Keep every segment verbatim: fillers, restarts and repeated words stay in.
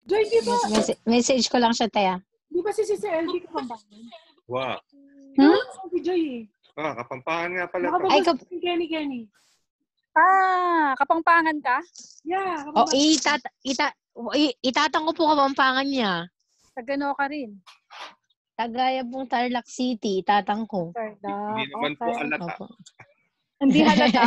Joy, di ba? Mes- message ko lang siya, Taya. Di ba si Sister L B Kapampangan? Wow. Hmm? Si Joy eh. Ah, Kapampangan nga pala. Baka Ay, ba kap- si Kenny Kenny? Ah, Kapampangan ka? Yeah, Oh, Kapampangan. itat ita i- itatang ko po Kapampangan niya. Tagano ka rin. Tagaya pong Tarlac City, itatang ko. Hindi naman po alata. Opo. Hindi halata?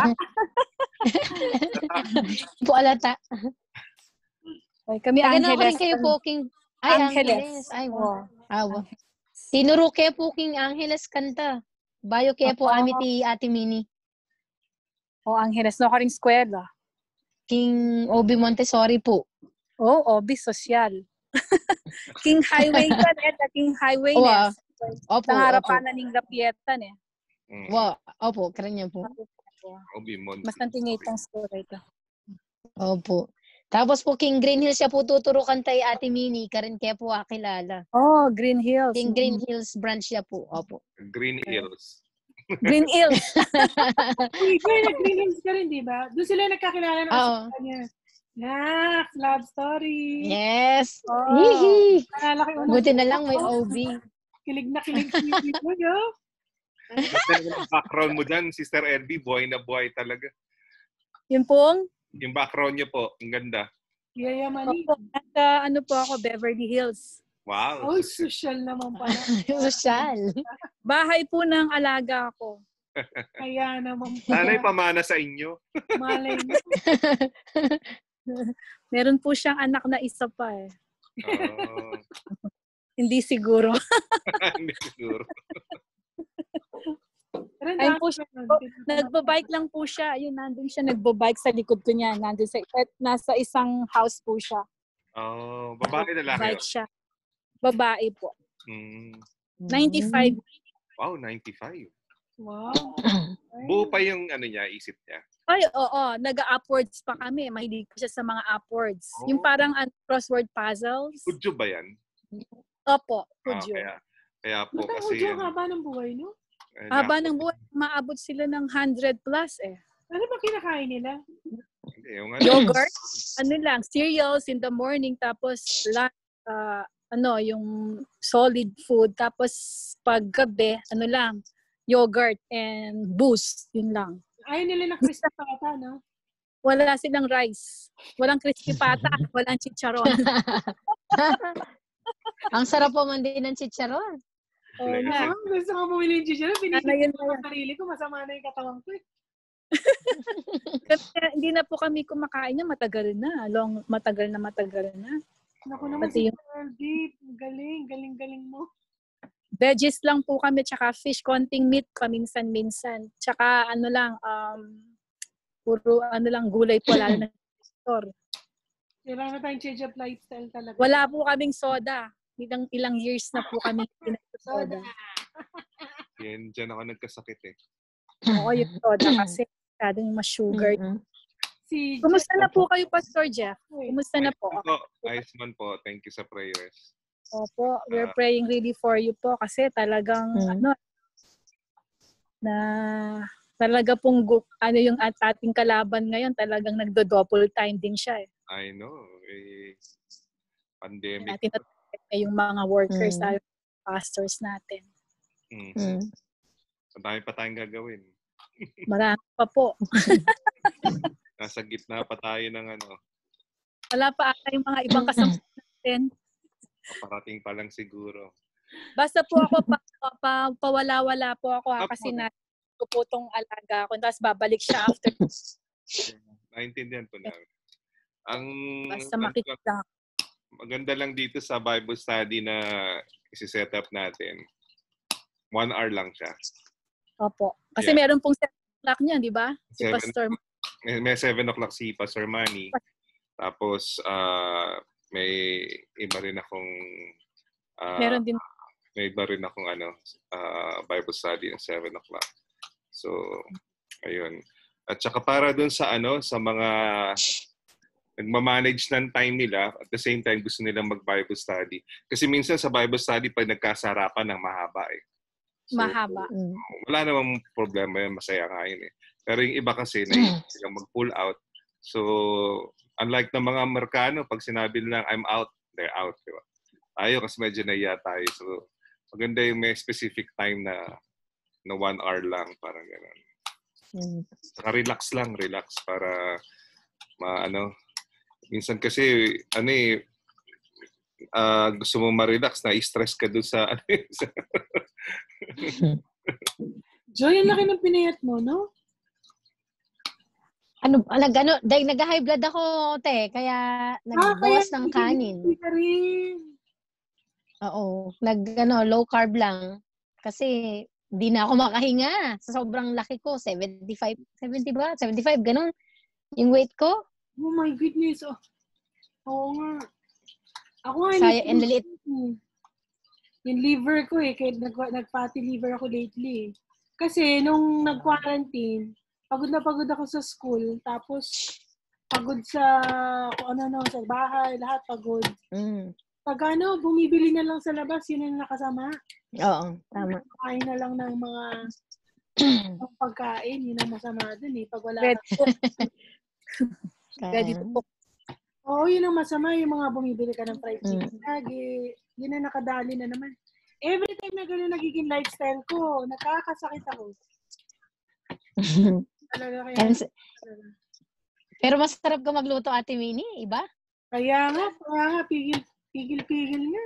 po alata. Ay, kami Tagano ko Angeles. rin kayo po, King. Ay, Angeles. Angeles. Ay, Oo. wow. Ah, wow. Tinuro kayo po King Angeles kanta. Bayo kayo po Oo. ami ti Ate Mini. O, Angeles. No ka rin eskwela. King Obi Montessori po. Oo, oh, Obi Social. King Highway ka eh. King Highway Wow. na. Opo, Nangarapan opo. na ning Lapietan eh. Mm. Wow. Opo, kanya po. Obi Mon. Mas nantingay itong story ito. Opo. Tapos po King Green Hills siya po tuturukan tay Ate Mini. Karin kaya po akilala. Oh, Green Hills. King Green Hills branch siya po. Opo. Green Hills. Green Hills. Uy, Joy, nag-Green Hills ka rin, di ba? Doon sila nagkakilala ng Oo. asawa niya. Nax, love story. Yes. Oh. Hihi. Nalaki unang Buti na lang may O B. Kilig na kilig si Tito, yo. Yung background mo dyan, Sister L B, buhay na buhay talaga. Yun pong, Yung background niyo po, ang ganda. Yayamanin. opo, nasa ano po ako, Beverly Hills. Wow. Oh, social naman pala. Sosyal. Bahay po ng alaga ko. Kaya naman Sana'y pala. pamana sa inyo. Malay mo. Meron po siyang anak na isa pa eh. Oh. Hindi siguro. Hindi siguro. Pero ang Ayun dami po siya. nun. Nagbabike lang po siya. Ayun, nandun siya nagbabike sa likod ko niya. Nandun sa, at nasa isang house po siya. Oh, babae na lang. Bike siya. Babae po. Mm. ninety-five. Wow, ninety-five. Wow. Buo pa yung ano niya, isip niya. Ay, oo. Nag-upwards pa kami. Mahilig pa siya sa mga upwards. Oh. Yung parang uh, crossword puzzles. Kudyo ba yan? Opo, Ah, kudyo. kaya, kaya po Ba't ang kasi... udyo ang haba ng buhay, no? eh, Haba na- ng buhay, maabot sila ng one hundred plus eh. Ano ba kinakain nila? Hindi, yung ano, Yogurt, ano lang, cereals in the morning, tapos lunch, uh, ano, yung solid food, tapos paggabi, ano lang, yogurt and boost, yun lang. Ayaw nila ng crispy pata, no? Wala silang rice. Walang crispy pata, walang chicharon. Ang sarap po man din ng chicharon. Oo Blessing. nga. Ah, gusto ko bumili yung chicharon. Ano Pinisip yun ko na ang sarili ko. Masama na yung katawan ko eh. Kasi hindi na po kami kumakain niya, matagal na. Long, matagal na matagal na. Naku naman Pati si yung- Pearl Deep. Galing, galing, galing mo. Veggies lang po kami, tsaka fish, konting meat paminsan-minsan. Tsaka ano lang, um, puro ano lang, gulay po, lalo na store. Kailangan na tayong change of lifestyle talaga. Wala po kaming soda. Ilang ilang years na po kami pinag-soda. yan, dyan ako nagkasakit eh. Oo, yung soda kasi masyadong ma-sugar. Mm-mm. Si Kumusta na po kayo, Pastor Jeff? Kumusta na po? Ayos man po. Ayos man po. Thank you sa prayers. Opo, we're praying really for you po kasi talagang Mm. ano na talaga pong gu- ano yung at ating kalaban ngayon, talagang nagdo-double time din siya eh. I know. Eh, pandemic. Natin na yung mga workers, Mm. tayo, pastors natin. Mm. Mm. Ang dami pa tayong gagawin. Marami pa po. Nasa gitna pa tayo ng ano. Wala pa ata yung mga ibang kasama natin. Paparating pa lang siguro. Basta po ako, pa, pa, pawala-wala po ako ha, Apo. kasi na ko po tong alaga ko. Tapos babalik siya after. Naintindihan po namin. Ang Basta ang- makikita. maganda lang dito sa Bible study na isi-set up natin. One hour lang siya. Opo. Kasi Yeah. meron pong set clock niya, di ba? Si Seven. Pastor. May, may seven o'clock si Pastor Manny. Tapos, ah, may iba rin akong ah, Meron din. may iba rin akong ano, ah, Bible study ng seven o'clock. So, ayun. At saka para dun sa ano, sa mga nagmamanage ng time nila, at the same time gusto nilang mag-Bible study. Kasi minsan sa Bible study, pag nagkasarapan ng mahaba eh. So, Mahaba. Mm. wala namang problema yun, masaya nga yun eh. Pero yung iba kasi, naisip silang mag-pull out. So, unlike ng mga Amerikano, pag sinabi nilang I'm out, they're out, di ba? Tayo kasi medyo naiya tayo. So, maganda yung may specific time na na one hour lang, parang gano'n. Mm. Saka relax lang, relax para ma ano. Minsan kasi, ano eh, uh, gusto mo ma-relax, na-stress ka doon sa ano eh. Joy, ang laki ng pinayat mo, no? Ano, nag, ano, dahil nag-high blood ako, te, kaya nagbawas Ah, ng kanin. Ka rin. Oo, nag, ano, low carb lang. Kasi, di na ako makahinga. Sa sobrang laki ko, seventy-five, seventy ba? seventy-five, ganun. Yung weight ko. Oh my goodness. Oh. Oo nga. Ako nga, Saya, and lilit. Yung liver ko eh, kaya nag, nag-fatty liver ako lately. Kasi, nung nag-quarantine, pagod na pagod ako sa school, tapos pagod sa kung ano-ano, sa bahay, lahat pagod. Mm. Pag ano, bumibili na lang sa labas, yun ang nakasama. Oo, tama. Kain na lang ng mga pagkain, yun ang masama dun eh. Pag wala Ready ka. Ready to cook. Oo, yun ang masama, yung mga bumibili ka ng fried chicken Mm. lagi. Yun ang nakadali na naman. Every time na gano'n nagiging lifestyle ko, nakakasakit ako. Talaga kaya. And, pero masarap ka magluto, Ate Minnie, iba? Kaya nga, kaya nga, pigil, pigil-pigil nga.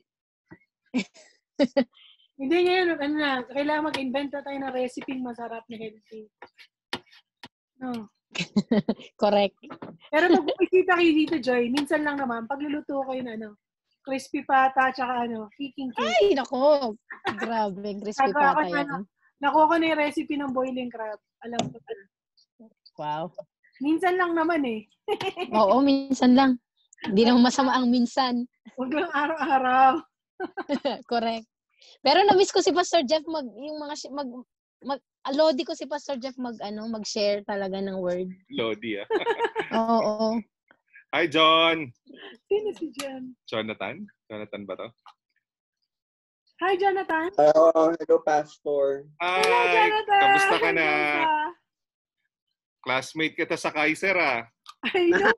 Hindi ngayon, ano na, kailangan mag-invento tayo ng recipe masarap na healthy. No. Correct. Pero pag bumikita kayo dito, Joy, minsan lang naman, pagluluto kayo na ano, crispy pata, tsaka ano, kicking cake. Ay, nako. Grabe, crispy Ako, pata ako, yan. ano, nakuha ko na yung recipe ng boiling crab. Alam ko na. Wow. Minsan lang naman eh. Oo, minsan lang. Hindi naman masama ang minsan. Huwag lang araw-araw. Correct. Pero na-miss ko si Pastor Jeff mag yung mga mag mag Lodi ko si Pastor Jeff mag ano, mag-share talaga ng word. Lodi ah. Oo, oo. Hi John. Sino si John? Jonathan? Jonathan ba to? Hi, Jonathan. Oh, hello, Pastor. Hi. Hello, Jonathan. Kamusta ka na? Kamusta? Classmate kita sa Kaiser ah. I know.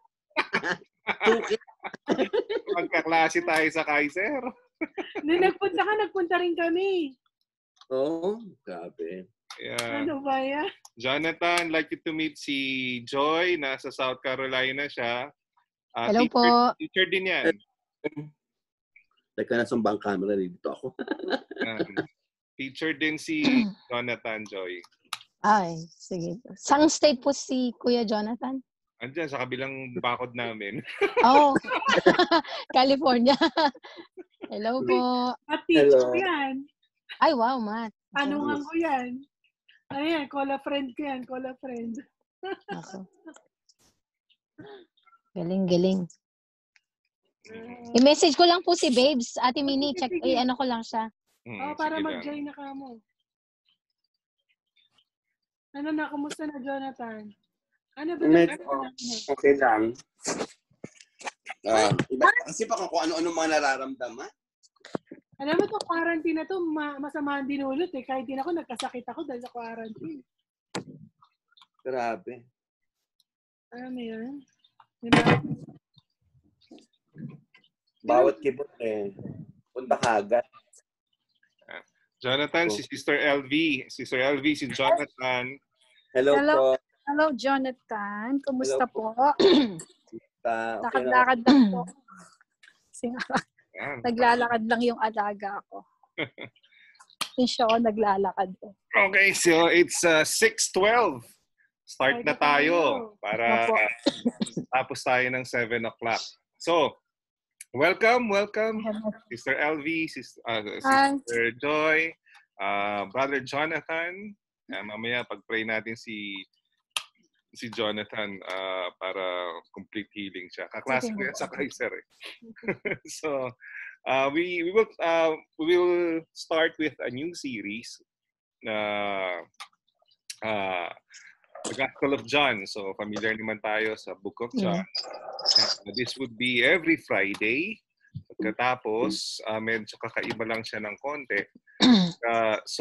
Magkaklase tayo sa Kaiser. Nung nagpunta ka, nagpunta rin kami. Oh, grabe. Yeah. Ano ba yan? Jonathan, like you to meet si Joy. Nasa South Carolina siya. Uh, Hello teacher, po. Teacher din yan. Teka, nasumbang camera dito ako. Um, teacher din si Jonathan, Joy. Ay, sige. Sang state po si Kuya Jonathan? Andiyan, sa kabilang bakod namin. Oh, California. Hello po. At teacher Hello. yan. Ay, wow, Matt. Tanungan ko yan. Ano yan? Call a friend ko yan. Call a friend. Ako. Galing, galing. I-message ko lang po si Babes. Ate Minnie, check, eh, ano ko lang siya. Hmm, Oh, para sige lang. mag-join na ka mo. Ano na? Kumusta na, Jonathan? Ano ba? Medyo Ano, okay lang. Uh, iba, kasi pa kung ano-ano mga nararamdaman. alam mo to, quarantine na to, ma- masama ang dinulot eh. Kahit din ako, nagkasakit ako dahil sa quarantine. Grabe. Alam mo yun? Diba? Bawat kibot eh. Punta ka agad. Jonathan, Oh. si Sister L V. Sister L V, si Jonathan. Hello, Hello. po. Hello, Jonathan. Kumusta Hello po? Ta, okay na. Lakad-lakad lang po. Kasi nga, Yan. naglalakad lang yung alaga ko. Yung siya ako naglalakad po. Okay, so it's uh, six twelve. Start Start na na tayo. tayo para Opo. tapos tayo ng seven o'clock. So, welcome, welcome. Sister L V, Sister, uh, Hi. Sister Joy, uh, Brother Jonathan. Uh, mamaya pag-pray natin si si Jonathan uh, para complete healing siya. Kaklase ko yan sa Kaiser eh. So, uh, we we will uh, we will start with a new series na uh, the Gospel of John. So, familiar naman tayo sa Book of John. And this would be every Friday. Pagkatapos, uh, medyo kakaiba lang siya ng konti. Uh, so,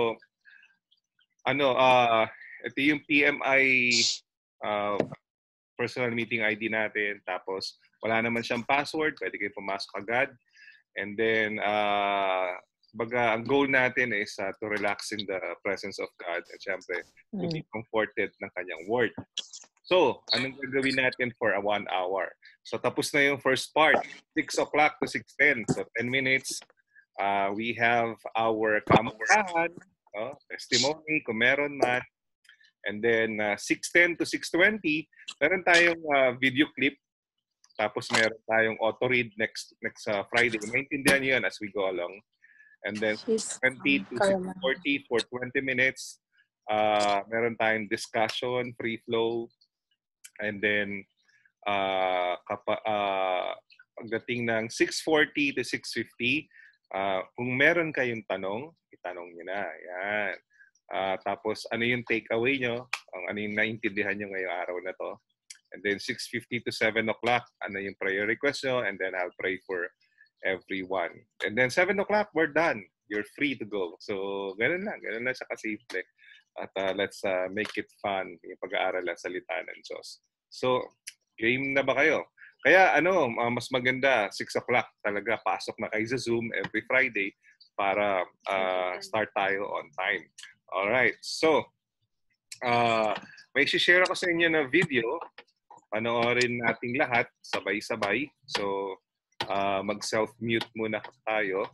ano, uh, ito yung P M I uh, personal meeting I D natin. Tapos, wala naman siyang password, pwede kayo pumasok agad. And then, uh, baga, ang goal natin is uh, to relax in the presence of God at syempre, to be comforted ng kanyang word. So, anong gagawin natin for a one hour? So, tapos na yung first part, six o'clock to six ten. So, ten minutes. Uh, we have our kamustahan, no? Testimony, kung meron man. And then, uh, six ten to six twenty, meron tayong uh, video clip. Tapos meron tayong auto-read next next uh, Friday. Maintindihan niyo yan as we go along. And then twenty to six forty for twenty minutes. Uh, meron tayong discussion, free flow. And then uh, kapa, uh, pagdating ng six forty to six fifty, uh, kung meron kayong tanong, itanong niyo na. Yan. Uh, tapos ano yung takeaway nyo? Ang ano yung naintindihan nyo ngayong araw na to? And then six fifty to seven o'clock, ano yung prayer request nyo? And then I'll pray for everyone. And then seven o'clock, we're done. You're free to go. So, ganun lang. Ganun lang siya kasimple. At uh, let's uh, make it fun, yung pag-aaral ng salita ng Diyos. So, game na ba kayo? Kaya ano, uh, mas maganda, six o'clock talaga, pasok na kayo sa Zoom every Friday para uh, start tayo on time. Alright, so, uh, may share ako sa inyo na video. Panoorin nating lahat, sabay-sabay. So, uh, mag-self-mute muna tayo.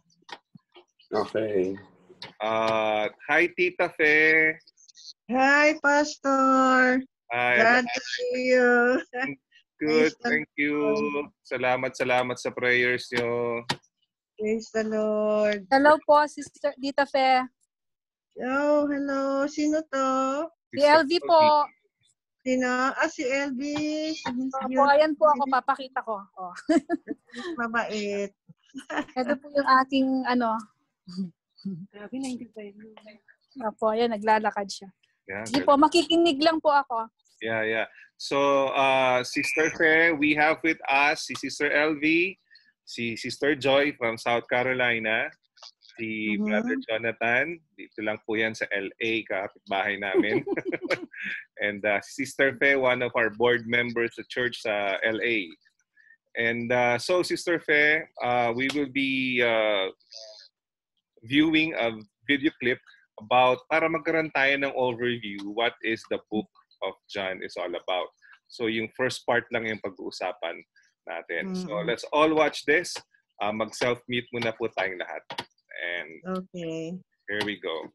Okay. Uh, hi, Tita Fe. Hi, Pastor. Hi. Glad to see you. Good, thank you. Salamat, salamat sa prayers nyo. Praise the Lord. Hello po, Sister Tita Fe. Oh, hello. Sino to? Si L V po. Sino? Ah, si L V. Opo, ayan po ako, papakita ko. Oh. Mabait. Ito po yung aking, ano. Grabe, ninety-five. Opo, ayan, naglalakad siya. Yeah, Sige po, makikinig lang po ako. Yeah, yeah. So, uh, Sister Fe, we have with us si Sister L V, si Sister Joy from South Carolina, si Mhm. Brother Jonathan, dito lang po yan sa L A, kapitbahay namin. And uh, Sister Fe, one of our board members sa church sa L A. And uh, so, Sister Fe, uh, we will be uh, viewing a video clip about, para magkaroon tayo ng overview, what is the book of John is all about. So, yung first part lang yung pag-uusapan natin. Mm-hmm. So, let's all watch this. Uh, mag-self-mute muna po tayong lahat. And okay. Here we go.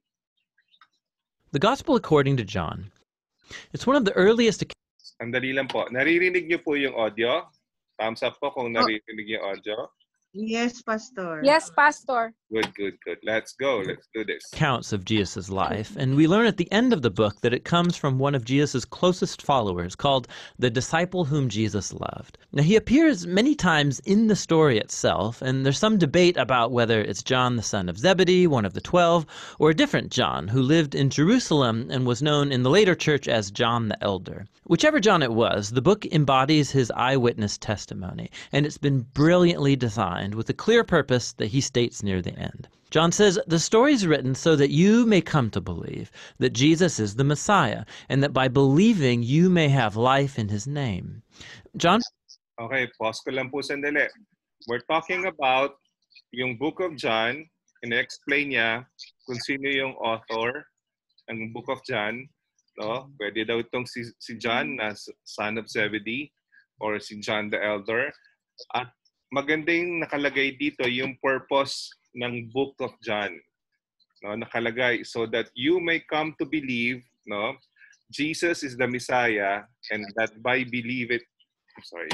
The Gospel according to John. It's one of the earliest... Andali lang po. Naririnig niyo po yung audio? Thumbs up po kung naririnig yung audio. Yes, Pastor. Yes, Pastor. Good, good, good. Let's go. Let's do this. Accounts of Jesus' life, and we learn at the end of the book that it comes from one of Jesus' closest followers called the disciple whom Jesus loved. Now, he appears many times in the story itself, and there's some debate about whether it's John the son of Zebedee, one of the twelve, or a different John who lived in Jerusalem and was known in the later church as John the Elder. Whichever John it was, the book embodies his eyewitness testimony, and it's been brilliantly designed with a clear purpose that he states near the end. John says, the story is written so that you may come to believe that Jesus is the Messiah, and that by believing you may have life in his name. John? Okay, pause ko lang po sandali. We're talking about yung book of John, ina-explain niya kung sino yung author ng book of John. No? Pwede daw itong si, si John na son of Zebedee or si John the Elder. At maganda yung nakalagay dito yung purpose ng book of John. No, nakalagay so that you may come to believe, no, Jesus is the Messiah, and that by believe it, I'm sorry,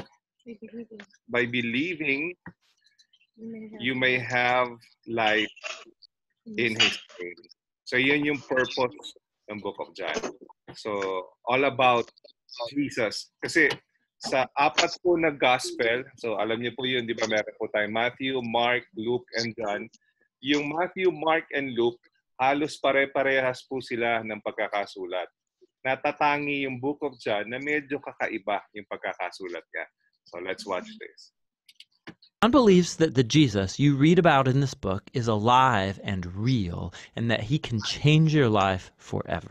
by believing you may have life in his name. So yun yung purpose ng book of John. So all about Jesus. Kasi sa apat po na gospel, so alam niyo po yun, di ba, meron po tayo Matthew, Mark, Luke, and John. Yung Matthew, Mark, and Luke, halos pare-parehas po sila ng pagkakasulat. Natatangi yung book of John na medyo kakaiba yung pagkakasulat niya. So let's watch this. John believes that the Jesus you read about in this book is alive and real, and that he can change your life forever.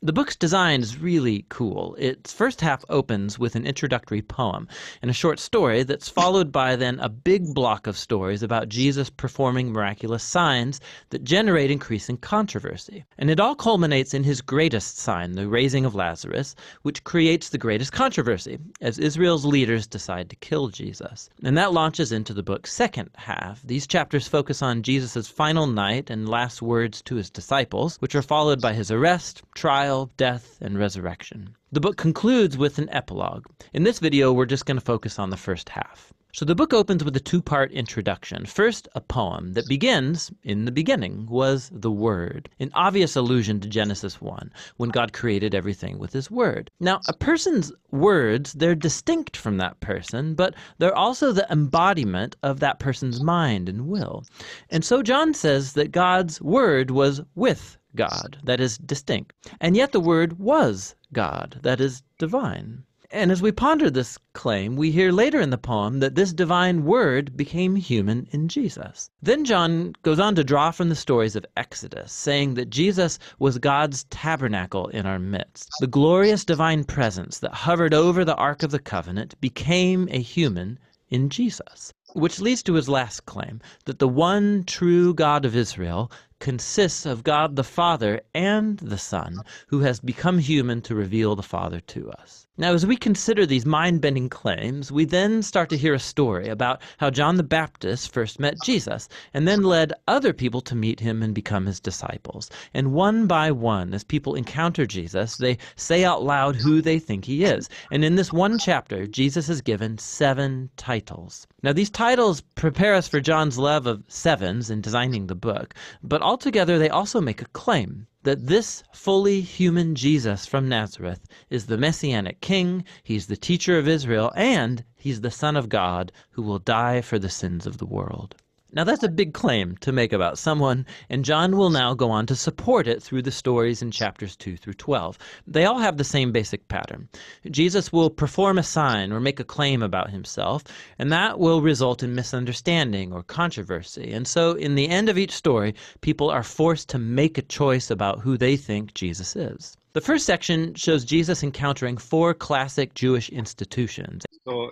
The book's design is really cool. Its first half opens with an introductory poem and a short story that's followed by then a big block of stories about Jesus performing miraculous signs that generate increasing controversy. And it all culminates in his greatest sign, the raising of Lazarus, which creates the greatest controversy as Israel's leaders decide to kill Jesus. And that launches into the book's second half. These chapters focus on Jesus' final night and last words to his disciples, which are followed by his arrest, trial, death, and resurrection. The book concludes with an epilogue. In this video, we're just going to focus on the first half. So the book opens with a two-part introduction. First, a poem that begins, "In the beginning was the Word," an obvious allusion to Genesis one, when God created everything with his word. Now, a person's words, they're distinct from that person, but they're also the embodiment of that person's mind and will. And so John says that God's word was with God, that is distinct. And yet the Word was God, that is divine. And as we ponder this claim, we hear later in the poem that this divine Word became human in Jesus. Then John goes on to draw from the stories of Exodus, saying that Jesus was God's tabernacle in our midst. The glorious divine presence that hovered over the Ark of the Covenant became a human in Jesus. Which leads to his last claim, that the one true God of Israel consists of God the Father and the Son, who has become human to reveal the Father to us. Now, as we consider these mind-bending claims, we then start to hear a story about how John the Baptist first met Jesus, and then led other people to meet him and become his disciples. And one by one, as people encounter Jesus, they say out loud who they think he is. And in this one chapter, Jesus is given seven titles. Now, these titles prepare us for John's love of sevens in designing the book, but altogether they also make a claim that this fully human Jesus from Nazareth is the Messianic King, he's the teacher of Israel, and he's the Son of God who will die for the sins of the world. Now that's a big claim to make about someone, and John will now go on to support it through the stories in chapters two through twelve. They all have the same basic pattern. Jesus will perform a sign or make a claim about himself, and that will result in misunderstanding or controversy. And so in the end of each story, people are forced to make a choice about who they think Jesus is. The first section shows Jesus encountering four classic Jewish institutions. So,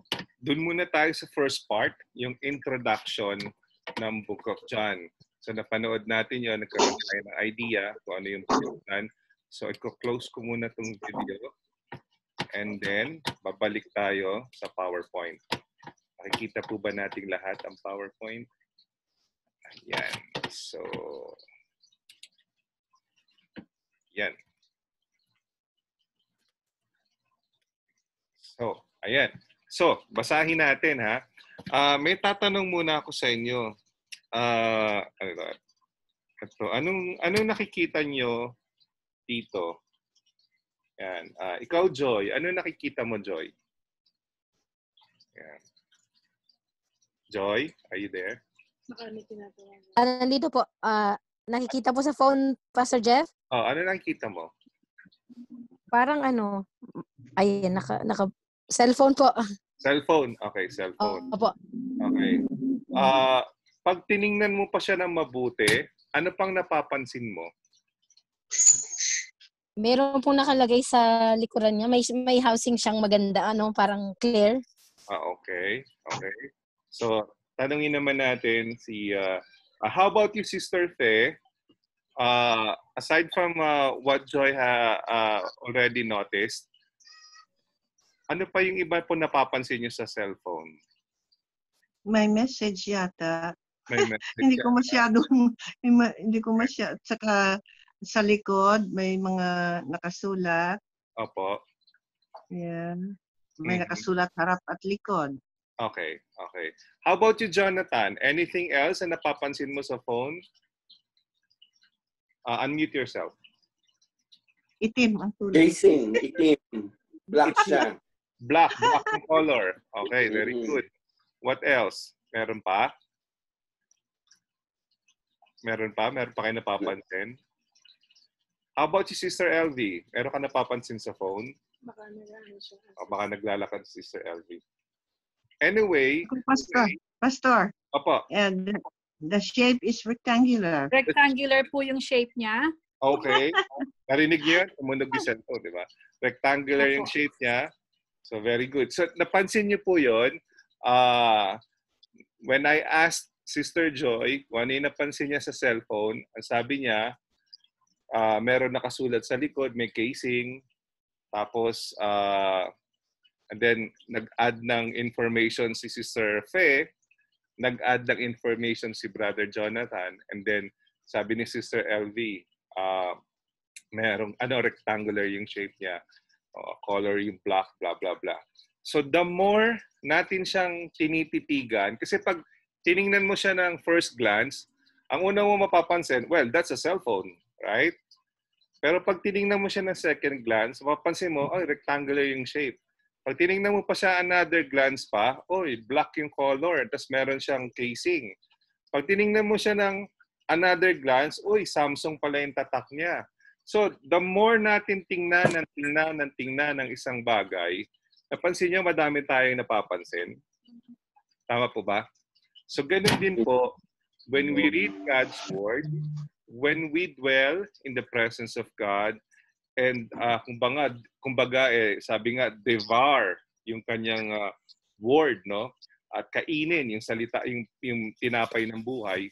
dun muna tayo sa first part, yung introduction ng Book of John. So napanood natin yun, nagkaroon tayo ng idea kung ano yung Book of John. So i-close ko muna itong video. And then, babalik tayo sa PowerPoint. Makikita po ba natin lahat ang PowerPoint? Ayan. So, yan. So, ayan. So, basahin natin ha. Uh, may tatanong muna ako sa inyo. Uh, ano ba? Ito, anong, anong nakikita nyo dito? Yan. Uh, ikaw, Joy. Ano nakikita mo, Joy? Yan. Joy, are you there? Uh, nandito po. Uh, nakikita po sa phone, Pastor Jeff? Oh, ano nakikita mo? Parang ano, ay, naka, naka, cellphone po. Cellphone. Okay, cellphone. Opo. Okay. Uh, pag tiningnan mo pa siya ng mabuti, ano pang napapansin mo? Meron pong nakalagay sa likuran niya. May, may housing siyang maganda, ano, parang clear. Ah, okay. Okay. So, tanungin naman natin si, uh, uh, how about you, Sister Fe? Uh, aside from uh, what Joy ha uh, already noticed, ano pa yung iba po napapansin niyo sa cellphone? May message yata. May message hindi ko masyadong, hindi ko masyadong, saka sa likod, may mga nakasulat. Opo. Yeah. May Mm-hmm. nakasulat harap at likod. Okay, okay. How about you, Jonathan? Anything else na napapansin mo sa phone? Uh, unmute yourself. Itim ang tulad. Casing, itim. Black siya. Black, black in color. Okay, very good. What else? Meron pa? Meron pa? Meron pa kayo napapansin? How about you, Sister L V? Meron ka napapansin sa phone? Baka naglalakad siya. O baka naglalakad si Sister L V. Anyway. Pastor, okay. Pastor. Opo. And the shape is rectangular. Rectangular po yung shape niya. Okay. Narinig niyo yan? Tumunog yung cellphone, di ba? Rectangular yung shape niya. So, very good. So, napansin niyo po yun. Uh, when I asked Sister Joy kung ano yung napansin niya sa cellphone, ang sabi niya, uh, meron nakasulat sa likod, may casing. Tapos, uh, and then, nag-add ng information si Sister Fe. Nag-add ng information si Brother Jonathan. And then, sabi ni Sister L V, uh, merong, ano, rectangular yung shape niya. Uh, color yung black, blah, blah, blah. So, the more natin siyang tinititigan, kasi pag tiningnan mo siya ng first glance, ang una mo mapapansin, well, that's a cellphone, right? Pero pag tiningnan mo siya ng second glance, mapapansin mo, oh, rectangular yung shape. Pag tiningnan mo pa siya another glance pa, oh, black yung color, tapos meron siyang casing. Pag tiningnan mo siya ng another glance, uy, Samsung pala yung tatak niya. So, the more natin tingnan, ng tingnan, ng tingnan ng isang bagay, napansin niyo, madami tayong napapansin. Tama po ba? So, ganun din po, when we read God's Word, when we dwell in the presence of God, and uh, kumbaga, kumbaga eh, sabi nga, devour yung kanyang uh, word, no? At kainin yung salita, yung, yung tinapay ng buhay.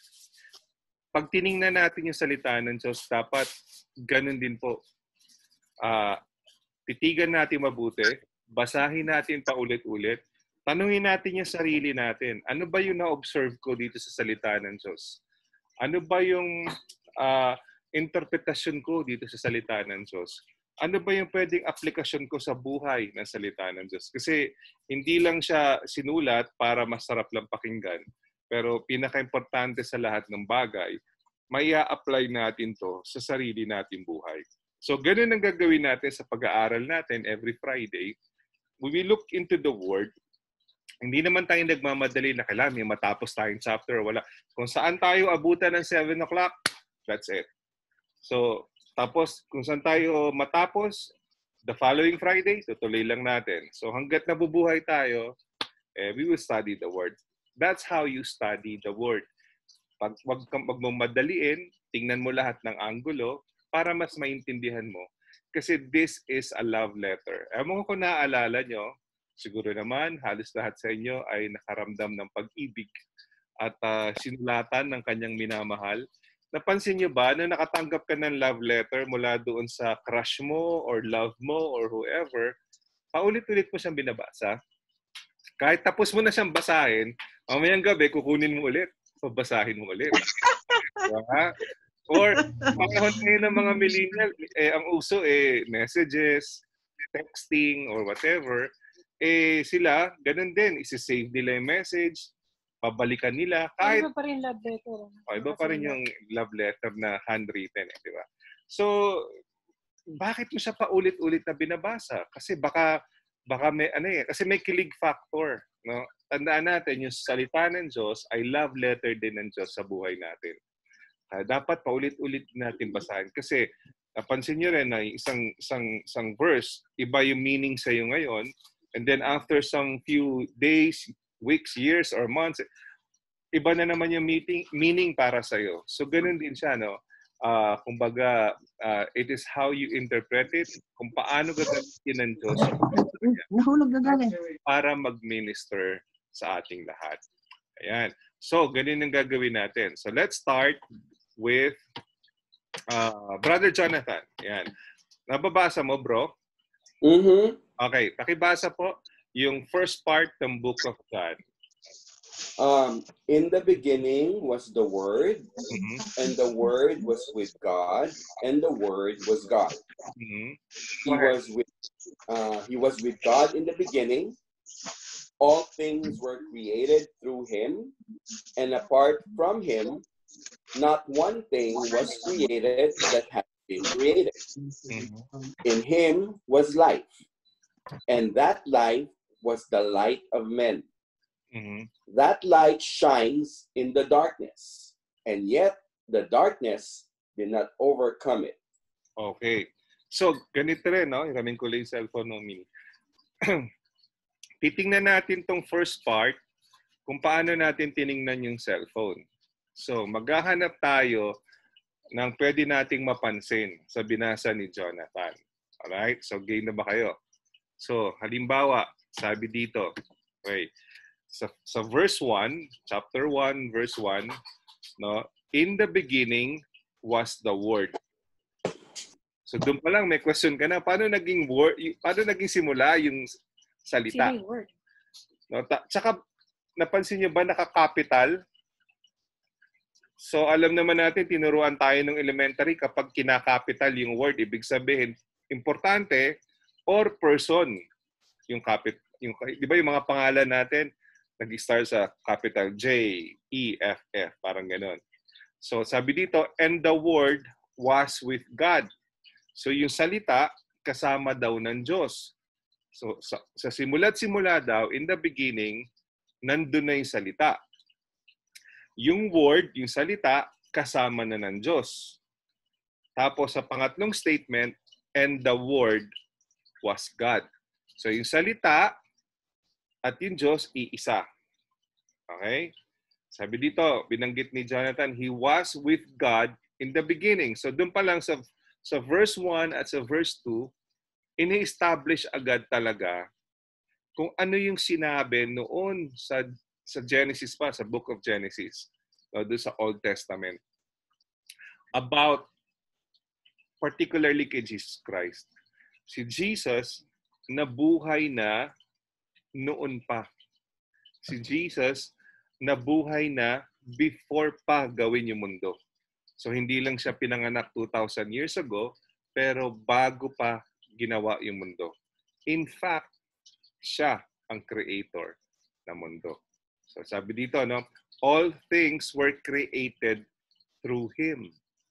Pag tiningnan natin yung salita ng Diyos, dapat ganun din po. Uh, titigan natin mabuti, basahin natin paulit-ulit, tanungin natin yung sarili natin. Ano ba yung na-observe ko dito sa salita ng Diyos? Ano ba yung uh, interpretasyon ko dito sa salita ng Diyos? Ano ba yung pwedeng aplikasyon ko sa buhay ng salita ng Diyos? Kasi hindi lang siya sinulat para masarap lang pakinggan. Pero pinaka-importante sa lahat ng bagay, maya-apply natin to sa sarili nating buhay. So ganun ang gagawin natin sa pag-aaral natin every Friday. We will look into the Word. Hindi naman tayo nagmamadali na kailangan may matapos tayong chapter o wala. Kung saan tayo abutan ng seven o'clock, that's it. So, tapos kung saan tayo matapos, the following Friday, tutuloy lang natin. So hanggat nabubuhay tayo, eh, we will study the Word. That's how you study the Word. Pag wag kang magmamadaliin, tingnan mo lahat ng anggulo para mas maintindihan mo. Kasi this is a love letter. Ewan ko kung naaalala nyo, siguro naman halos lahat sa inyo ay nakaramdam ng pag-ibig at uh, sinulatan ng kanyang minamahal. Napansin nyo ba na nakatanggap ka ng love letter mula doon sa crush mo or love mo or whoever, paulit-ulit mo siyang binabasa? Kahit tapos mo na siyang basahin, mamayang gabi, kukunin mo ulit. Babasahin mo ulit. Diba? Or, panahon ngayon ng mga millennial, eh, ang uso, eh, messages, texting, or whatever, eh, sila, ganun din, isi-save nila yung message, pabalikan nila, kahit... Iba pa rin love letter. Oh, iba pa rin yung love letter na handwritten, eh, di ba? So, bakit mo siya paulit-ulit na binabasa? Kasi baka, baka may, ano eh, kasi may kilig factor, no? Tandaan natin, yung salita ng Diyos ay love letter din ng Diyos sa buhay natin. Uh, dapat paulit-ulit natin basahin. Kasi, napansin nyo rin na isang, isang, isang verse, iba yung meaning sa'yo ngayon, and then after some few days, weeks, years, or months, iba na naman yung meeting, meaning para sa'yo. So, ganun din siya, no? Uh, kumbaga, uh, it is how you interpret it, kung paano gagamitin ng Diyos Nahulog na galing. para mag-minister sa ating lahat. Ayan. So, ganun ang gagawin natin. So, let's start with uh, Brother Jonathan. Ayan. Nababasa mo, bro? Mm-hmm. Okay. Pakibasa po yung first part ng Book of John. Um, in the beginning was the Word, Mm-hmm. and the Word was with God, and the Word was God. Mm-hmm. He was with uh, He was with God in the beginning. All things were created through Him, and apart from Him, not one thing was created that had been created. Mm-hmm. In Him was life, and that life was the light of men. Mm-hmm. That light shines in the darkness, and yet the darkness did not overcome it. Okay. So, ganito rin, no? Iramin ko lang yung cellphone ng mini. Titingnan natin tong first part kung paano natin tiningnan yung cellphone. So, maghahanap tayo nang pwede nating mapansin sa binasa ni Jonathan. Alright? So, game na ba kayo? So, halimbawa, sabi dito, okay, sa, sa verse one, chapter one, verse one, no, in the beginning was the Word. So, doon pa lang may question ka na, paano naging word, paano naging simula yung salita? Sino yung word? No, ta- tsaka, napansin niyo ba naka-capital? So, alam naman natin, tinuruan tayo ng elementary kapag kinakapital yung word, ibig sabihin, importante or person yung capit yung di ba yung mga pangalan natin nag-start sa capital J, E, F, F, parang gano'n. So, sabi dito, and the word was with God. So, yung salita, kasama daw ng Diyos. So, sa, sa simula't simula daw, in the beginning, nandun na yung salita. Yung word, yung salita, kasama na ng Diyos. Tapos sa pangatlong statement, and the word was God. So yung salita at yung Diyos, iisa. Okay? Sabi dito, binanggit ni Jonathan, he was with God in the beginning. So doon pa lang sa, sa verse one at sa verse two, ini-establish agad talaga kung ano yung sinabi noon sa sa Genesis pa, sa Book of Genesis, no, doon sa Old Testament, about particularly kay Jesus Christ. Si Jesus, nabuhay na noon pa. Si Jesus, nabuhay na before pa gawin yung mundo. So, hindi lang siya pinanganak two thousand years ago, pero bago pa ginawa yung mundo. In fact, siya ang creator ng mundo. So sabi dito, no, all things were created through Him.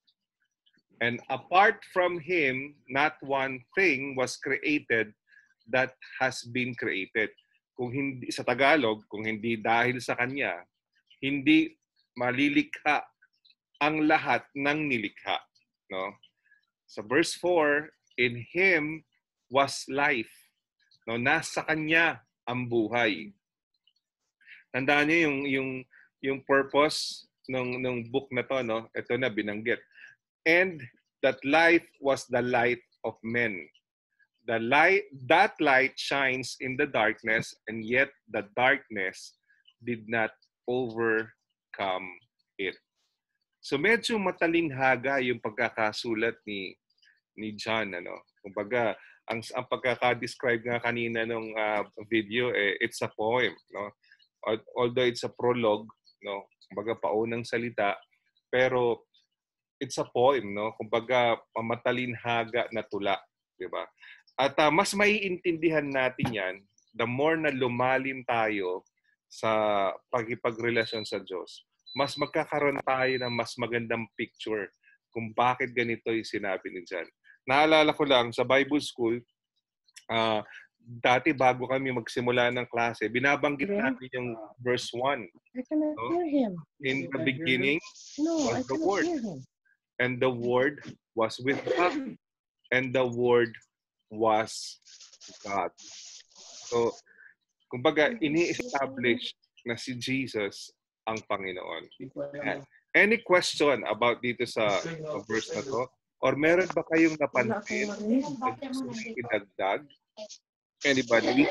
And apart from Him, not one thing was created that has been created. Kung hindi, sa Tagalog, kung hindi dahil sa Kanya, hindi malilikha ang lahat ng nilikha. No? Sa verse four, in Him was life. No, nasa Kanya ang buhay. Tandaan niyo yung yung yung purpose ng ng book na to, no? Ito na binanggit. And that light was the light of men. The light that light shines in the darkness, and yet the darkness did not overcome it. So medyo matalinghaga yung pagkakasulat ni ni John, ano. Kumbaga, ang ang pagkaka-describe nga kanina nung uh, video, eh, it's a poem, no? Although it's a prologue, no, kumbaga paunang salita, pero it's a poem, no, kumbaga matalinhaga na tula, di ba? At uh, mas maiintindihan natin yan the more na lumalim tayo sa pagkipagrelasyon sa Diyos. Mas magkakaroon tayo ng mas magandang picture kung bakit ganito yung sinabi ni John. Naalala ko lang sa Bible School, uh, dati bago kami magsimula ng klase, binabanggit natin yung verse one. I cannot no? hear him. In the beginning No, was I the cannot Word. hear him. And the Word was with God. And the Word was God. So, kumbaga, ini-establish na si Jesus ang Panginoon. And any question about dito sa, sa verse na to? Or meron ba kayong napansin na gusto nyo idagdag? Anybody?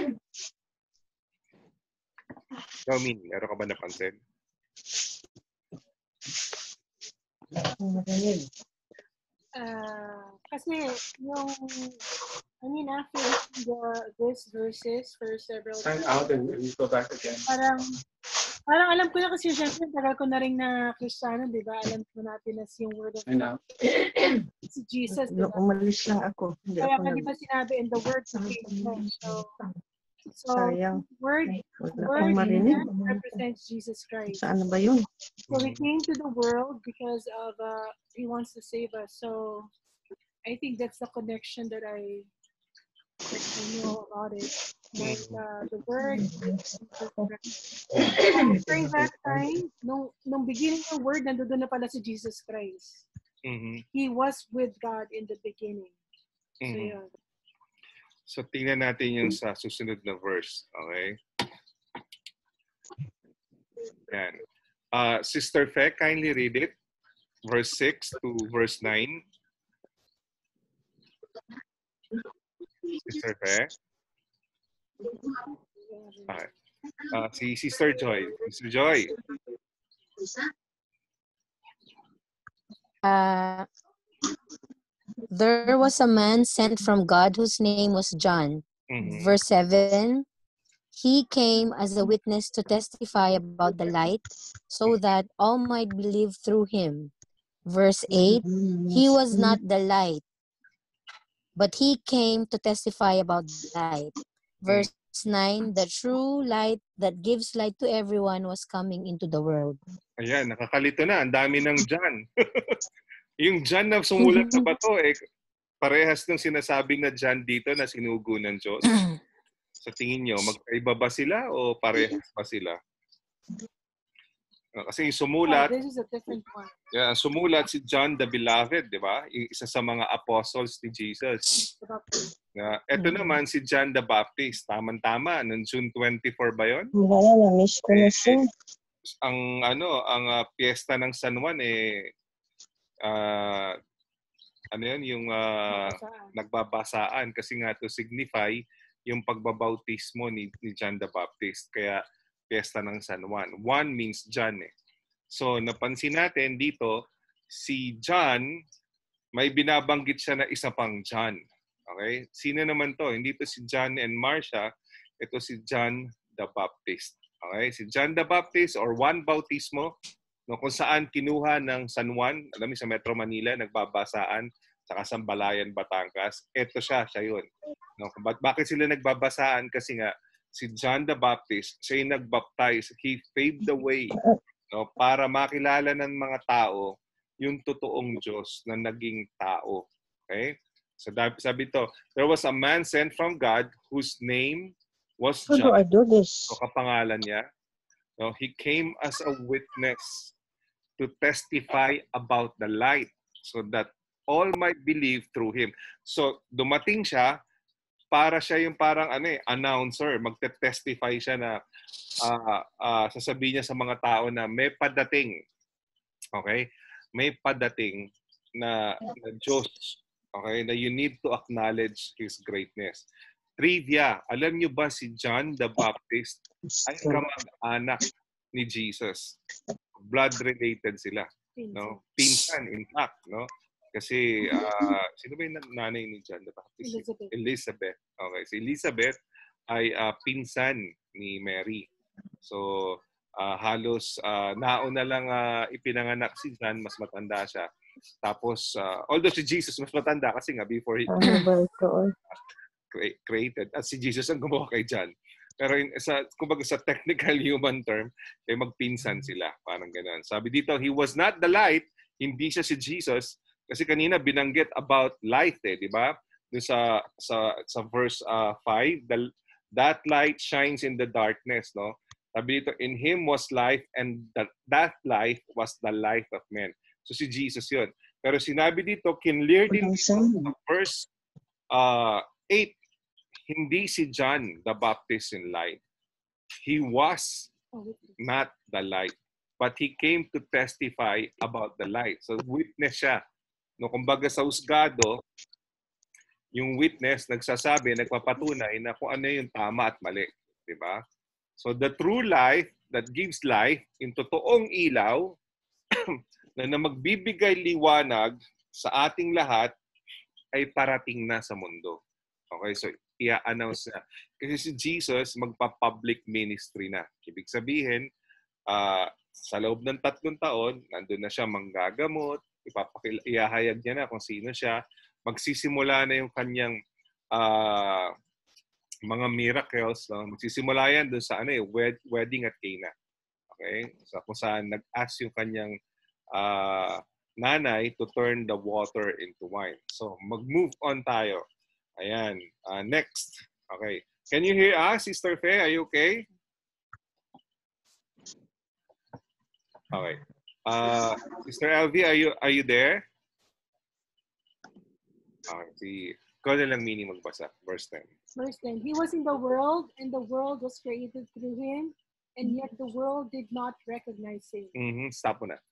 Xiaomi, meron ka ba napansin? Uh, kasi yung, I mean, after the these verses for several Sign times, out and you go back again. parang, parang alam ko na kasi, syempre, tagal ko na rin na Kristiyano, di ba? Alam ko natin na yung word of Sign out. si Jesus, di No, ba? umalis lang ako. Hindi Kaya ako nga, di nag... ba sinabi, in the word became flesh. So, so Sayang. word, Wala word akong marinig. represents Jesus Christ. Saan na ba yun? So he came to the world because of, uh, he wants to save us. So I think that's the connection that I, that I know about it. Like uh, the word, during that time, nung, nung beginning ng word, nandoon na pala si Jesus Christ. Mm-hmm. He was with God in the beginning. So Mm-hmm. yun. So, tingnan natin yung sa susunod na verse. Okay? Yan. Uh, Sister Fe, kindly read it. verse six to verse nine. Sister Fe? Okay. Uh, si Sister Joy. Sister Joy. Uh, there was a man sent from God whose name was John. Mhm. Verse seven, he came as a witness to testify about the light so that all might believe through him. Verse eight, he was not the light, but he came to testify about the light. Verse nine, the true light that gives light to everyone was coming into the world. Ayan, nakakalito na. Ang dami ng John. Yung John na sumulat sa bato, eh, parehas ng sinasabing na John dito na sinugo ng Diyos. Sa tingin nyo, magkaiba ba sila o parehas ba sila? Kasi yung sumulat, Oh, this is a different one. yeah, sumulat si John the Beloved, di ba? Yung isa sa mga apostles ni Jesus. Na, eto naman si John the Baptist. Tama-tama, noong June twenty-fourth ba yun? Wala, na-miss ko na siya. Ang ano, ang uh, piyesta ng San Juan eh uh, ano yun, yung uh, nagbabasaan kasi nga to signify yung pagbabautismo ni, ni John the Baptist. Kaya piyesta ng San Juan. Juan means John eh. So napansin natin dito, si John, may binabanggit siya na isa pang John. Okay? Sino naman to? Hindi to si John and Marcia. Ito si John the Baptist. Okay? Si John the Baptist or Juan Bautismo, no, kung saan kinuha ng San Juan, alam mo sa Metro Manila, nagbabasaan sa Kasambalayan, Batangas. Ito siya, siya yun. No, bakit sila nagbabasaan? Kasi nga, si John the Baptist, siya yung nagbaptize. He paved the way, no, para makilala ng mga tao yung totoong Diyos na naging tao. Okay? So sabi ito, there was a man sent from God whose name was John. How do I do this? So kapangalan niya. No, he came as a witness to testify about the light so that all might believe through him. So dumating siya para siya yung parang ano eh, announcer, magte-testify siya na uh, uh, sasabihin niya sa mga tao na may padating. Okay? May padating na, na Diyos. Okay? Na you need to acknowledge His greatness. Trivia, alam niyo ba si John the Baptist ay kamag-anak ni Jesus? Blood-related sila. No? Pinsan, in fact. No? Kasi, uh, sino ba yung nanay ni John the Baptist? Elizabeth. Elizabeth. Okay. Si Elizabeth ay uh, pinsan ni Mary. So, uh, halos uh, nauna lang uh, ipinanganak si John, mas matanda siya. Tapos, uh, although si Jesus mas matanda kasi nga before he uh, created, at si Jesus ang gumawa kay John. Pero in, sa, kumbaga sa technical human term, eh, magpinsan sila. Parang gano'n. Sabi dito, he was not the light, hindi siya si Jesus. Kasi kanina binanggit about light eh, di ba? Doon sa, sa, sa verse uh, five, the, that light shines in the darkness, no? Sabi dito, in him was life and that, that life was the life of men. So si Jesus yun. Pero sinabi dito, kinlear din dito sa verse uh, eight, hindi si John the Baptist in light. He was not the light, but he came to testify about the light. So witness siya. No, kumbaga sa husgado, yung witness nagsasabi, nagpapatunay na kung ano yung tama at mali. Diba? So the true life that gives life, yung totoong ilaw, na, na magbibigay liwanag sa ating lahat, ay parating na sa mundo. Okay, so i-announce na. Kasi si Jesus magpa-public ministry na. Ibig sabihin, uh, sa loob ng tatlong taon, nandun na siya manggagamot, ipapakil ihahayag niya na kung sino siya, magsisimula na yung kanyang uh, mga miracles, no? Magsisimula yan doon sa ano eh, wed wedding at Cana. Okay? So kung saan nag-ask yung kanyang uh, nanay to turn the water into wine. So mag-move on tayo. Ayan. Uh, next. Okay. Can you hear us, Sister Faye? Are you okay? Okay. Uh, Sister Elvie, are you are you there? Okay, si ko na lang meaning magbasa. Verse ten. Verse ten. He was in the world, and the world was created through him, and yet the world did not recognize him. Mm-hmm. Stop mo na.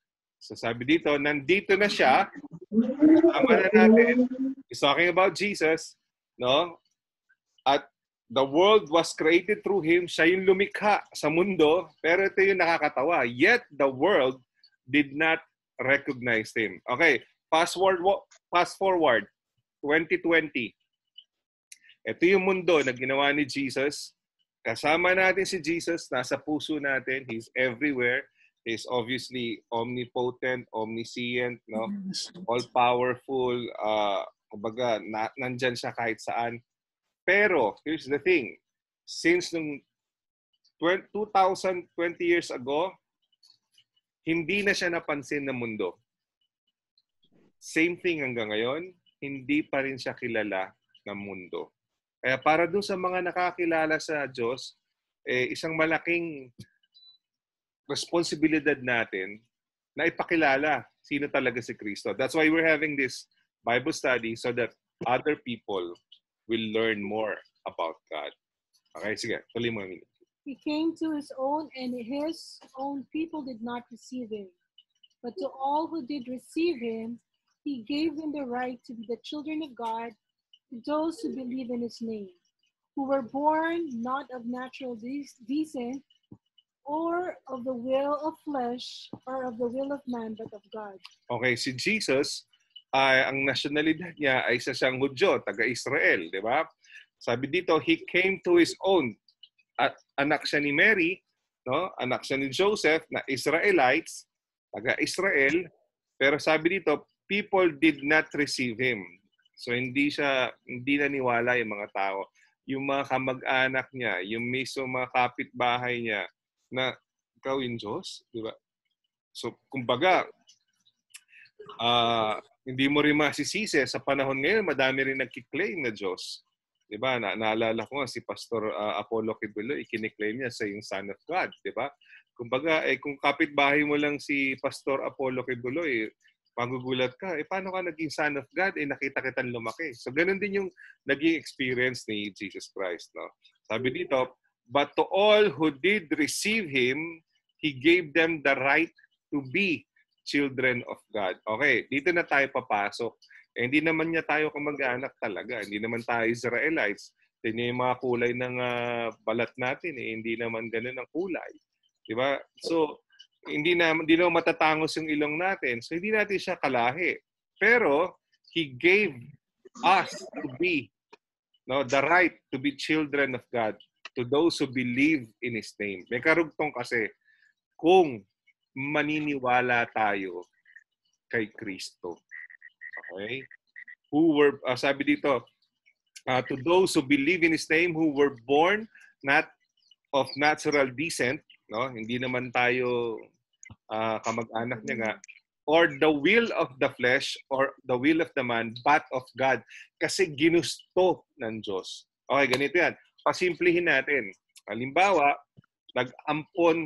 So sabi dito, nandito na siya. Tama na natin. He's talking about Jesus. No? At the world was created through Him. Siya yung lumikha sa mundo. Pero ito yung nakakatawa. Yet the world did not recognize Him. Okay, fast forward, fast forward twenty twenty. Ito yung mundo na ginawa ni Jesus. Kasama natin si Jesus, nasa puso natin. He's everywhere. He's obviously omnipotent, omniscient, no? All-powerful. Uh, kumbaga, na, nandyan siya kahit saan. Pero, here's the thing. Since nung two thousand twenty years ago, hindi na siya napansin ng mundo. Same thing hanggang ngayon, hindi pa rin siya kilala ng mundo. Kaya para dun sa mga nakakilala sa Diyos, eh, isang malaking responsibilidad natin na ipakilala sino talaga si Kristo. That's why we're having this Bible study so that other people will learn more about God. Okay, sige, tuloy mo namin. He came to his own, and his own people did not receive him. But to all who did receive him, he gave them the right to be the children of God, to those who believe in his name, who were born not of natural descent, or of the will of flesh, or of the will of man, but of God. Okay, si Jesus, ay ang nasyonalidad niya ay isa siyang Hudyo, taga-Israel, di ba? Sabi dito, he came to his own. At anak siya ni Mary, no? Anak siya ni Joseph, na Israelites, taga-Israel. Pero sabi dito, people did not receive him. So hindi siya, hindi naniwala yung mga tao. Yung mga kamag-anak niya, yung mismo mga kapitbahay niya, na ikaw yung Diyos, di ba? So, kumbaga, uh, hindi mo rin masisisi. Sa panahon ngayon, madami rin nagkiklaim na Diyos. Di ba? Na naalala ko nga si Pastor uh, Apollo Kibuloy, ikiniklaim niya sa yung Son of God. Di ba? Kumbaga, eh, kung kapitbahay mo lang si Pastor Apollo Kibuloy, magugulat ka, eh paano ka naging Son of God? Eh nakita kitang lumaki. So ganun din yung naging experience ni Jesus Christ. No? Sabi dito, but to all who did receive Him, He gave them the right to be children of God. Okay, dito na tayo papasok. Eh, hindi naman niya tayo kamag-anak talaga. Hindi naman tayo Israelites. Tingnan yung mga kulay ng uh, balat natin. Eh. Hindi naman ganun ang kulay. Diba? So, hindi na hindi na matatangos yung ilong natin. So hindi natin siya kalahi. Pero He gave us to be, no, the right to be children of God to those who believe in His name. May karugtong kasi kung maniniwala tayo kay Kristo. Okay? Who were uh, sabi dito, uh, to those who believe in His name, who were born not of natural descent, no? Hindi naman tayo uh, kamag-anak niya nga, or the will of the flesh or the will of the man, but of God. Kasi ginusto ng Diyos. Okay, ganito yan. Pasimplihin natin. Halimbawa, nag-ampon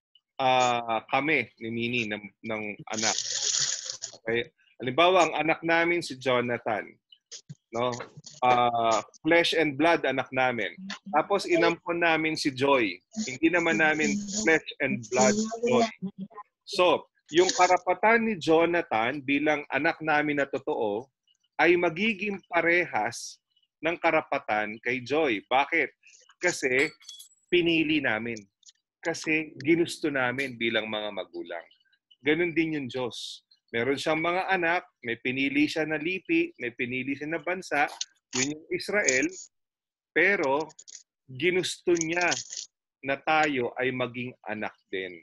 uh, kami ni Nini ng, ng anak. Okay? Halimbawa, ang anak namin si Jonathan. No? Uh, flesh and blood anak namin. Tapos inampon namin si Joy. Hindi naman namin flesh and blood Joy. So, yung karapatan ni Jonathan bilang anak namin na totoo ay magiging parehas ng karapatan kay Joy. Bakit? Kasi pinili namin. Kasi ginusto namin bilang mga magulang. Ganon din yung Diyos. Meron siyang mga anak, may pinili siya na lipi, may pinili siya na bansa, yun yung Israel, pero ginusto niya na tayo ay maging anak din.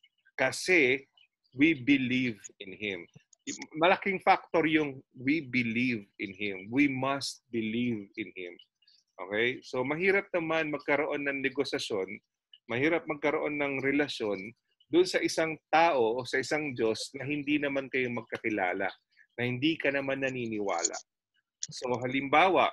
Kasi we believe in Him. Malaking factor yung we believe in Him. We must believe in Him. Okay? So mahirap naman magkaroon ng negosasyon, mahirap magkaroon ng relasyon doon sa isang tao o sa isang Diyos na hindi naman kayo magkakilala, na hindi ka naman naniniwala. So halimbawa,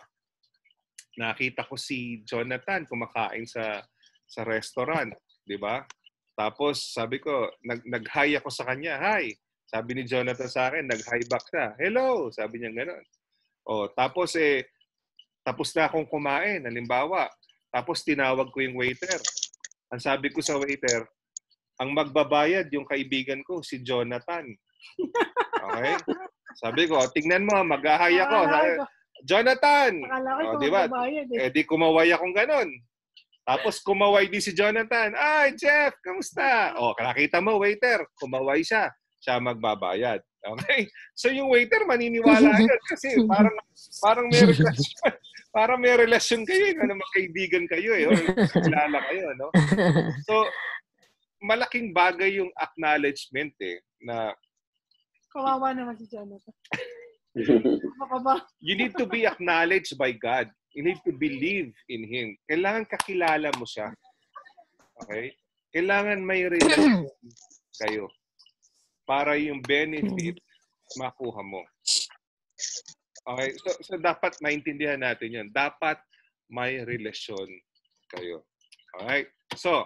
nakita ko si Jonathan kumakain sa sa restaurant, di ba? Tapos sabi ko, nag nag-hi ako sa kanya. Hi. Sabi ni Jonathan sa akin, nag-hi back siya. Hello, sabi niya gano'n. Oh, tapos eh tapos na akong kumain, halimbawa. Tapos tinawag ko yung waiter. Ang sabi ko sa waiter, ang magbabayad yung kaibigan ko, si Jonathan. Okay? Sabi ko, tingnan mo, mag-ahay ako. Sabi, Jonathan! Akala ko O, ito di ba? magbabayad eh. Eh, di kumaway akong ganon. Tapos kumaway din si Jonathan. Ay, Jeff, kamusta? O, nakita mo, waiter, kumaway siya. Siya magbabayad. Okay? So yung waiter maniniwala yun kasi parang parang may relasyon. Parang may relasyon kayo, ano, magkaibigan kayo eh, or kilala kayo, no? So, malaking bagay yung acknowledgement eh, na Kawawa naman si Jonathan. Baka ba? you need to be acknowledged by God. You need to believe in Him. Kailangan kakilala mo siya. Okay? Kailangan may relasyon kayo para yung benefit makuha mo. Okay? So, so dapat maintindihan natin yun. Dapat may relasyon kayo. Alright? So,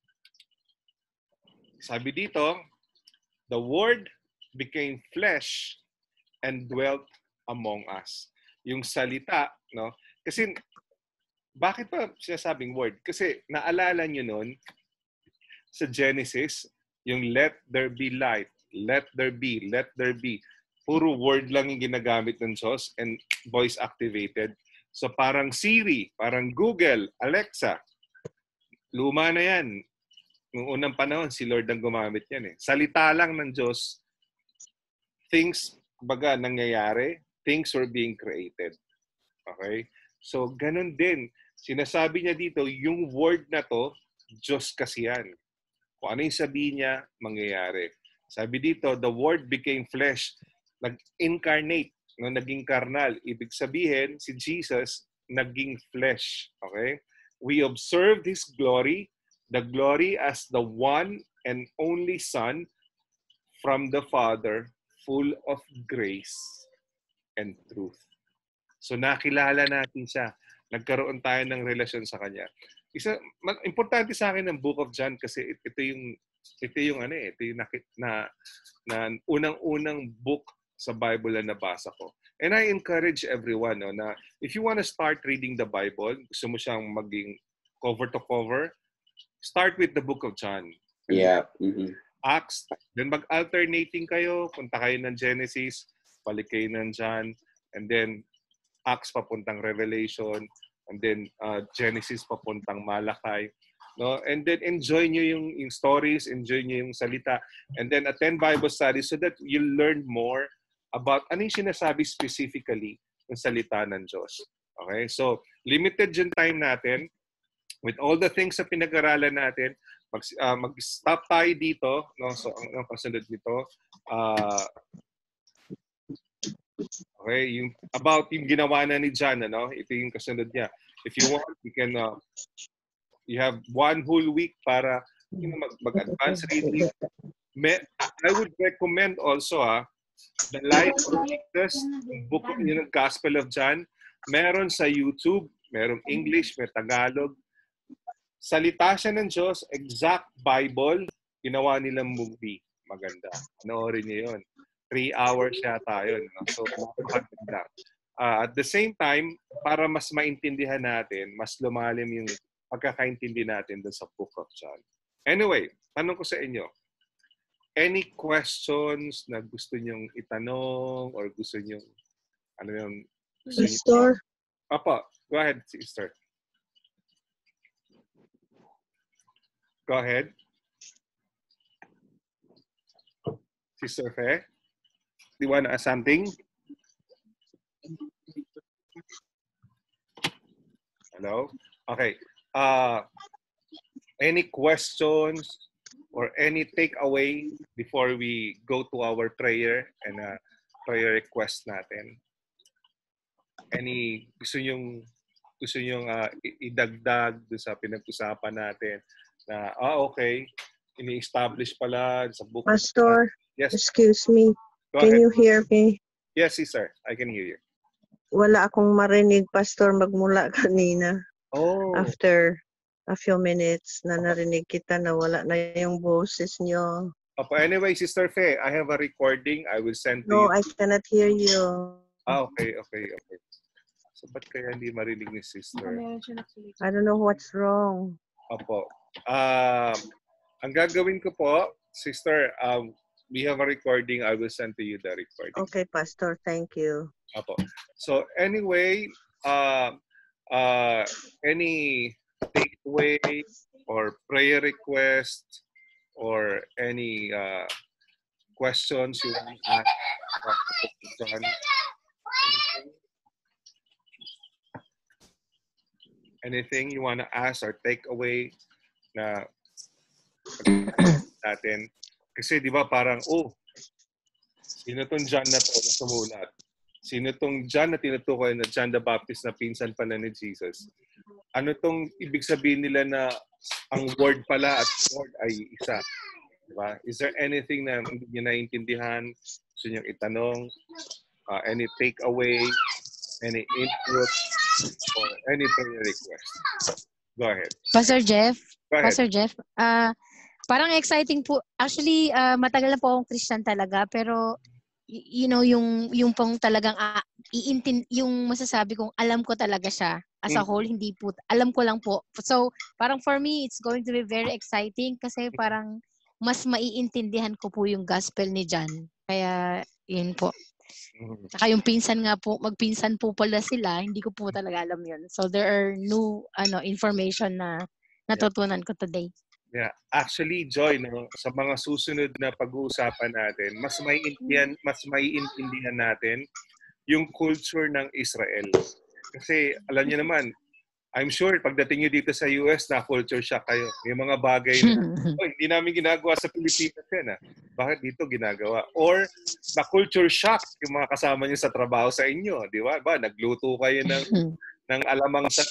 sabi dito, the Word became flesh and dwelt among us. Yung salita, no? Kasi, bakit pa sinasabing word? Kasi, naalala nyo nun, sa Genesis, yung let there be light, let there be, let there be. Puro word lang yung ginagamit ng Diyos and voice activated. So, parang Siri, parang Google, Alexa. Luma na yan. Noong unang panahon, si Lord ang gumamit yan eh. Salita lang ng Diyos, things, baga, nangyayari, things were being created. Okay? So, ganun din. Sinasabi niya dito, yung word na to, Diyos kasi yan. Kung ano yung sabihin niya, mangyayari. Sabi dito, the word became flesh. Nag-incarnate, no? Naging karnal. Ibig sabihin, si Jesus, naging flesh. Okay? We observed His glory, the glory as the one and only Son from the Father, full of grace and truth. So nakilala natin siya. Nagkaroon tayo ng relasyon sa Kanya. Isa, importante sa akin ng Book of John kasi ito yung ito yung ano eh, ito yung na, na, na unang-unang book sa Bible na nabasa ko. And I encourage everyone no, na if you want to start reading the Bible, gusto mo siyang maging cover to cover, start with the Book of John. Yeah. Mm-hmm. Acts, then mag-alternating kayo, punta kayo ng Genesis, balik kayo ng John, and then Acts papuntang Revelation, and then uh, Genesis papuntang Malakay. No? And then enjoy nyo yung, yung stories, enjoy nyo yung salita, and then attend Bible studies so that you learn more about ano yung sinasabi specifically ng salita ng Diyos. Okay? So, limited yung time natin. With all the things na pinag-aralan natin, mag, uh, mag-stop tayo dito. No? So, ang, ang kasunod nito, uh, okay, yung about yung ginawa na ni John, ano? Ito yung kasunod niya. If you want, you can uh, you have one whole week para you know, mag, mag-advance reading. May, I would recommend also ah, the Life of Jesus, book yung Gospel of John. Meron sa YouTube, merong English, may Tagalog. Salita siya ng Diyos, exact Bible, ginawa nilang movie. Maganda. Panoorin niyo yun. Three hours yata yun. No? So, maganda. Uh, at the same time, para mas maintindihan natin, mas lumalim yung pagkakaintindi natin dun sa Book of John. Anyway, tanong ko sa inyo, any questions na gusto nyong itanong or gusto nyong, ano yung, Sister? Apa, go ahead, sister. Go ahead. Sister Fe, do you want to ask something? Hello? Okay. Uh, any questions or any takeaway before we go to our prayer and uh, prayer request natin? Any gusto nyong gusto nyong uh, idagdag doon sa pinag-usapan natin na ah okay, ini-establish pala sa book. Pastor, yes. Excuse me. Go Can ahead. you hear me? Yes, sister. I can hear you. Wala akong marinig, Pastor, magmula kanina. Oh. After a few minutes na narinig kita na wala na yung boses nyo. Opo, anyway, Sister Fe, I have a recording. I will send to No, you. I cannot hear you. Ah, okay, okay, okay. So, ba't kaya hindi marinig ni Sister? I don't know what's wrong. Opo. Uh, ang gagawin ko po, Sister, um, we have a recording. I will send to you the recording. Okay, Pastor. Thank you. Apo. So anyway, uh, uh, any takeaway or prayer request or any uh, questions you want to ask Doctor John? Anything? Anything you want to ask or take away na natin? Kasi di ba parang, oh, sino tong John na to na sumulat? Sino tong John na tinutukoy na John the Baptist na pinsan pala ni Jesus? Ano tong ibig sabihin nila na ang word pala at word ay isa? Diba? Is there anything na hindi nyo naiintindihan? Gusto nyo itanong? Uh, any takeaway? Any input? Or any prayer request? Go ahead. Pastor Jeff? Go ahead. Pastor Jeff? Uh, parang exciting po. Actually, uh, matagal na po akong Christian talaga. Pero, you know, yung, yung pong talagang uh, iintin, yung masasabi kong alam ko talaga siya. As a whole, hindi po. Alam ko lang po. So, parang for me, it's going to be very exciting kasi parang mas maiintindihan ko po yung gospel ni John. Kaya, yun po. Saka yung pinsan nga po, magpinsan po pala sila, hindi ko po talaga alam yun. So, there are new ano information na natutunan ko today. Yeah. Actually, Joy, no, sa mga susunod na pag-uusapan natin, mas maiintindihan, mas maiintindihan natin yung culture ng Israel. Kasi, alam niyo naman, I'm sure pagdating niyo dito sa U S na culture shock kayo. Yung mga bagay na oh, hindi namin ginagawa sa Pilipinas yan. Ah. Bakit dito ginagawa? Or na culture shock yung mga kasama niyo sa trabaho sa inyo. Di ba? Ba nagluto kayo ng, ng alamang sa,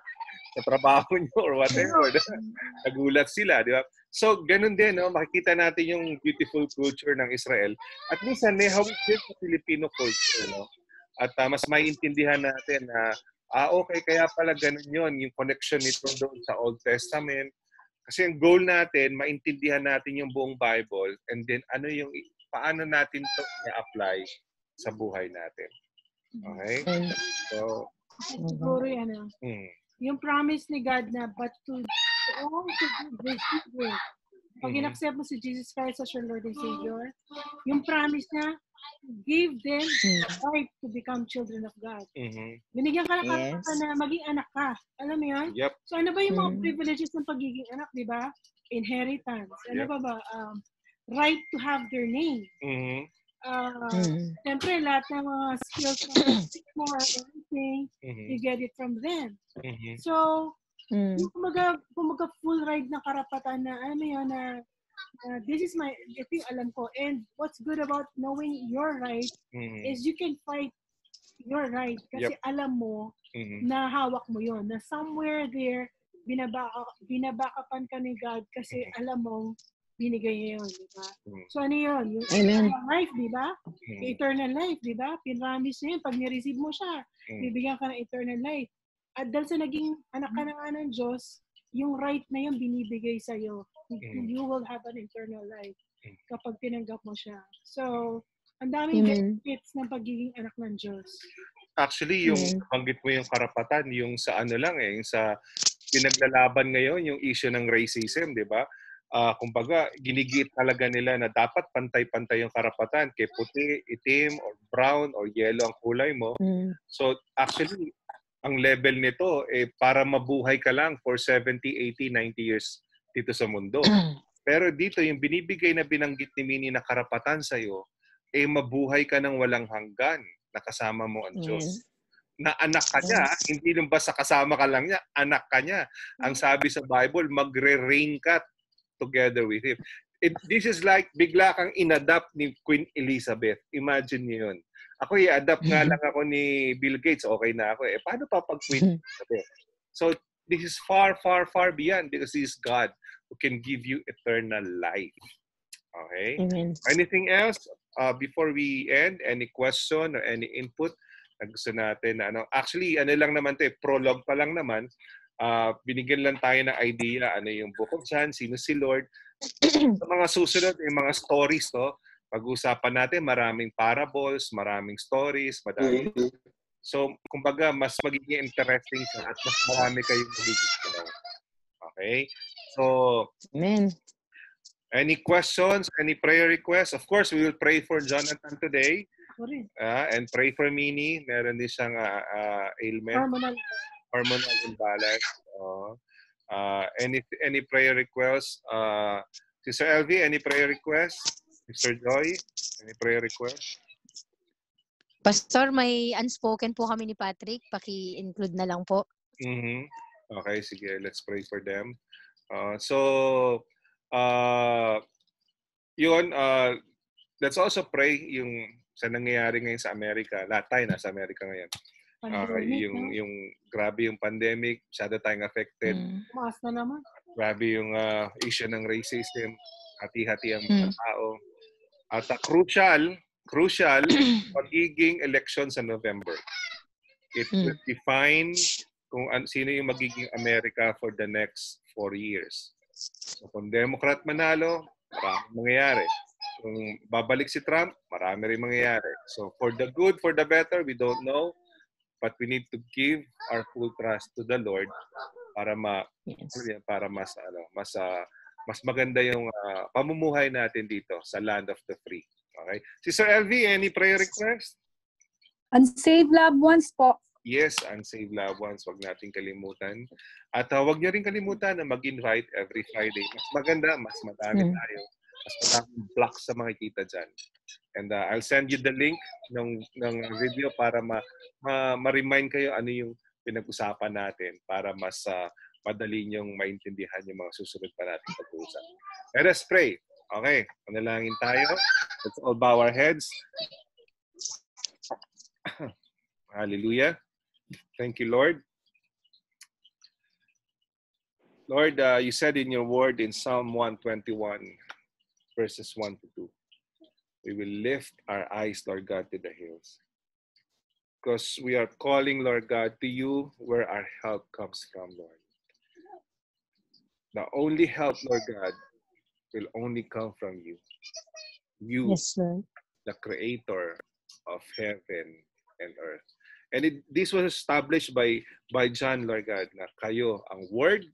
sa trabaho niyo or whatever. Nagulat sila. Di ba? So, ganun din. No? Makikita natin yung beautiful culture ng Israel. At minsan, may hawig din sa Filipino culture. No? At uh, mas maiintindihan natin na uh, Ah, okay, kaya pala ganun yun, yung connection nito doon sa Old Testament. Kasi ang goal natin, maintindihan natin yung buong Bible and then ano yung, paano natin ito i-apply sa buhay natin. Okay? So, siguro yan, ano, hmm. yung promise ni God na, but to all to give this secret. Pag mm-hmm. in-accept mo si Jesus Christ as your Lord and Savior, yung promise na, give them the right to become children of God. Mm-hmm. Binigyan ka na yes. na maging anak ka. Alam mo yan? Yep. So ano ba yung mga mm-hmm. privileges ng pagiging anak, di ba? Inheritance. Ano yep. ba ba? Um, right to have their name. Mm-hmm. Uh, mm-hmm. Siyempre, lahat ng mga skills mo or anything, mm-hmm. you get it from them. Mm-hmm. So, mm-hmm. yung kumaga, kumaga full ride na karapatan na, ano yun, na Uh, this is my, ito yung alam ko. And what's good about knowing your right mm-hmm. is you can fight your right. Kasi yep. alam mo mm-hmm. na hawak mo yon. Na somewhere there, binabaka, binabakapan ka ni God kasi mm-hmm. alam mo, binigay niya yun. Diba? Mm-hmm. So ano yun? Yung Amen. Life, diba? Mm-hmm. Yung eternal life, diba? Pinramis niya yun. Pag nireceive mo siya, mm-hmm. bibigyan ka ng eternal life. At dahil sa naging anak ka na nga ng Diyos, yung right na yun binibigay sa'yo. Mm. You will have an eternal life kapag tinanggap mo siya. So, ang daming benefits ng pagiging anak ng Diyos. Actually, yung mm. banggit mo yung karapatan, yung sa ano lang eh, yung sa pinaglalaban ngayon, yung issue ng racism, di ba? Uh, kumbaga, ginigit talaga nila na dapat pantay-pantay yung karapatan kay puti, itim, or brown, or yellow ang kulay mo. Mm. So, actually, ang level nito, eh, para mabuhay ka lang for seventy, eighty, ninety years dito sa mundo. Pero dito, yung binibigay na binanggit ni Minnie na karapatan sa'yo, eh mabuhay ka ng walang hanggan na kasama mo ang Diyos. Yes. Na anak ka niya, yes. hindi lang basta kasama ka lang niya, anak ka niya. Ang sabi sa Bible, magre-reign ka together with Him. It, this is like bigla kang inadapt ni Queen Elizabeth. Imagine niyo yun. Ako i-adapt nga lang ako ni Bill Gates, okay na ako eh. Paano pa pag Queen Elizabeth? So, this is far, far, far beyond because He is God who can give you eternal life. Okay? Amen. Anything else uh, before we end? Any question or any input na gusto natin? Ano? Actually, ano lang naman ito eh, prologue pa lang naman. Uh, binigyan lang tayo ng idea ano yung Book of John, sino si Lord. Sa mga susunod, yung mga stories, no? Pag-usapan natin, maraming parables, maraming stories, madami. So, kumbaga, mas magiging interesting siya at mas marami kayong magiging. Okay? So, Amen. Any questions? Any prayer requests? Of course, we will pray for Jonathan today. Uh, and pray for Minnie. Meron din siyang uh, uh, ailment. Hormonal. Hormonal imbalance. Uh, uh, any any prayer requests? Uh, Sister Elvie, any prayer requests? Sister Joy, any prayer requests? Pastor, may unspoken po kami ni Patrick. Paki-include na lang po. Mm-hmm. Okay, sige. Let's pray for them. Uh, so, uh, yun, uh, let's also pray yung sa nangyayari ngayon sa Amerika. Lahat tayo nasa Amerika ngayon. Uh, yung, yung grabe yung pandemic, masyado tayong affected. Mm. Maas na naman. Grabe yung uh, issue ng racism, hati-hati ang mga mm. tao. At uh, crucial, crucial, magiging election sa November. It mm. will define kung an, sino yung magiging Amerika for the next four years. So kung Democrat manalo, maraming mangyayari. Kung babalik si Trump, marami rin mangyayari. So for the good, for the better, we don't know. But we need to give our full trust to the Lord para ma yes. para mas ano, mas uh, mas maganda yung uh, pamumuhay natin dito sa land of the free. Okay? Sister Elvie, any prayer request? Unsaved loved ones po. Yes, unsaved loved ones, wag nating kalimutan. At uh, wag niyo rin kalimutan na mag-invite every Friday. Mas maganda, mas madami tayo. Mas maraming blocks sa makikita dyan. And uh, I'll send you the link ng, ng video para ma, ma, ma-remind kayo ano yung pinag-usapan natin para mas uh, madali niyong maintindihan yung mga susunod pa natin pag-uusap. Let us pray. Okay, panalangin tayo. Let's all bow our heads. Hallelujah. Thank you, Lord. Lord, uh, you said in your word in Psalm one twenty-one, verses one to two, we will lift our eyes, Lord God, to the hills. Because we are calling, Lord God, to you where our help comes from, Lord. The only help, Lord God, will only come from you. You, yes, Lord. The creator of heaven and earth. And it, this was established by, by John, Lord God, na kayo ang Word,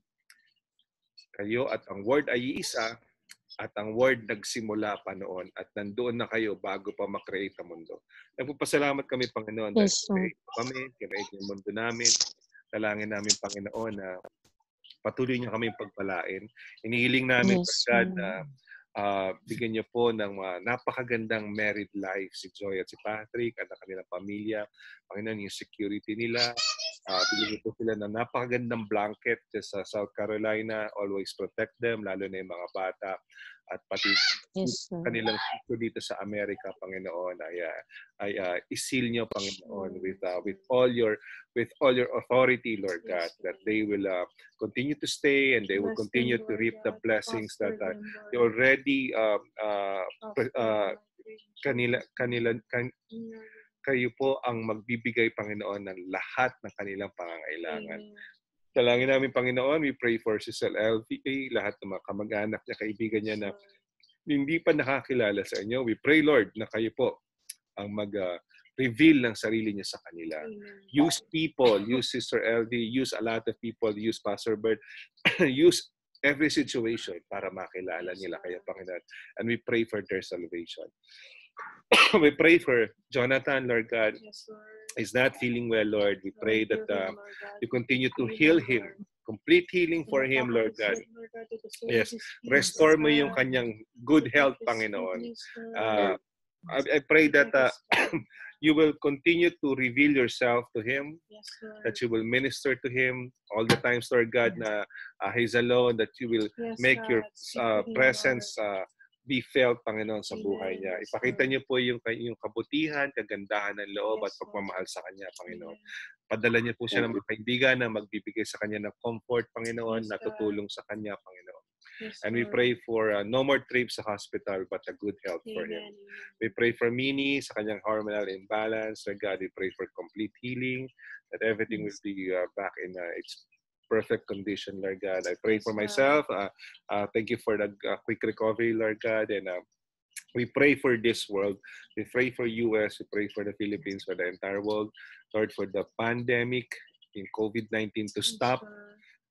kayo at ang Word ay isa, at ang Word nagsimula pa noon at nandoon na kayo bago pa makreate ang mundo. Nagpapasalamat kami, Panginoon, dahil yes, create kami, create yung mundo namin. Dalangin namin, Panginoon, na patuloy niyo kami pagpalain. Inihiling namin, yes, God, na uh, bigyan niyo po ng uh, napakagandang married life si Joy at si Patrick at ang kanilang pamilya. Panginoon, yung security nila. Uh, bigyan niyo po sila ng napakagandang blanket sa South Carolina. Always protect them, lalo na yung mga bata. At pati yes, kanilang future dito sa Amerika, Panginoon, ay, uh, ay uh, isil niyo, Panginoon, with uh, with all your with all your authority, Lord God, that they will uh, continue to stay and they will continue to reap the blessings that uh, they already uh, uh, uh, kanila kanila kan, kayo po ang magbibigay, Panginoon, ng lahat ng kanilang pangangailangan. Dalangin namin, Panginoon, we pray for Sister L V A, lahat ng mga kamag-anak niya, kaibigan niya na hindi pa nakakilala sa inyo. We pray, Lord, na kayo po ang mag-reveal uh, ng sarili niya sa kanila. Use people, use Sister L V, use a lot of people, use Pastor Bert, use every situation para makilala nila kayo, Panginoon. And we pray for their salvation. We pray for Jonathan, Lord God. Yes, Lord. He's not feeling well, Lord. We pray that uh, you continue to heal him. Complete healing for him, Lord God. Yes. Restore mo yung kanyang good health, Panginoon. Uh, I, I pray that uh, you will continue to reveal yourself to him, that you will minister to him all the times, Lord God, na uh, he's alone, that you will make your uh, presence uh, be felt, Panginoon, sa buhay niya. Ipakita niyo po yung, yung kabutihan, kagandahan ng loob at pagmamahal sa kanya, Panginoon. Padala niyo po siya ng mga kaibigan na magbibigay sa kanya ng comfort, Panginoon, na tutulong sa kanya, Panginoon. And we pray for uh, no more trips sa hospital but a good health for him. We pray for Minnie sa kanyang hormonal imbalance. Lord God, we pray for complete healing, that everything will be uh, back in uh, its perfect condition, Lord God. I pray for myself. Uh, uh, thank you for the uh, quick recovery, Lord God. And uh, we pray for this world. We pray for U S. We pray for the Philippines, for the entire world. Lord, for the pandemic in COVID nineteen to stop. We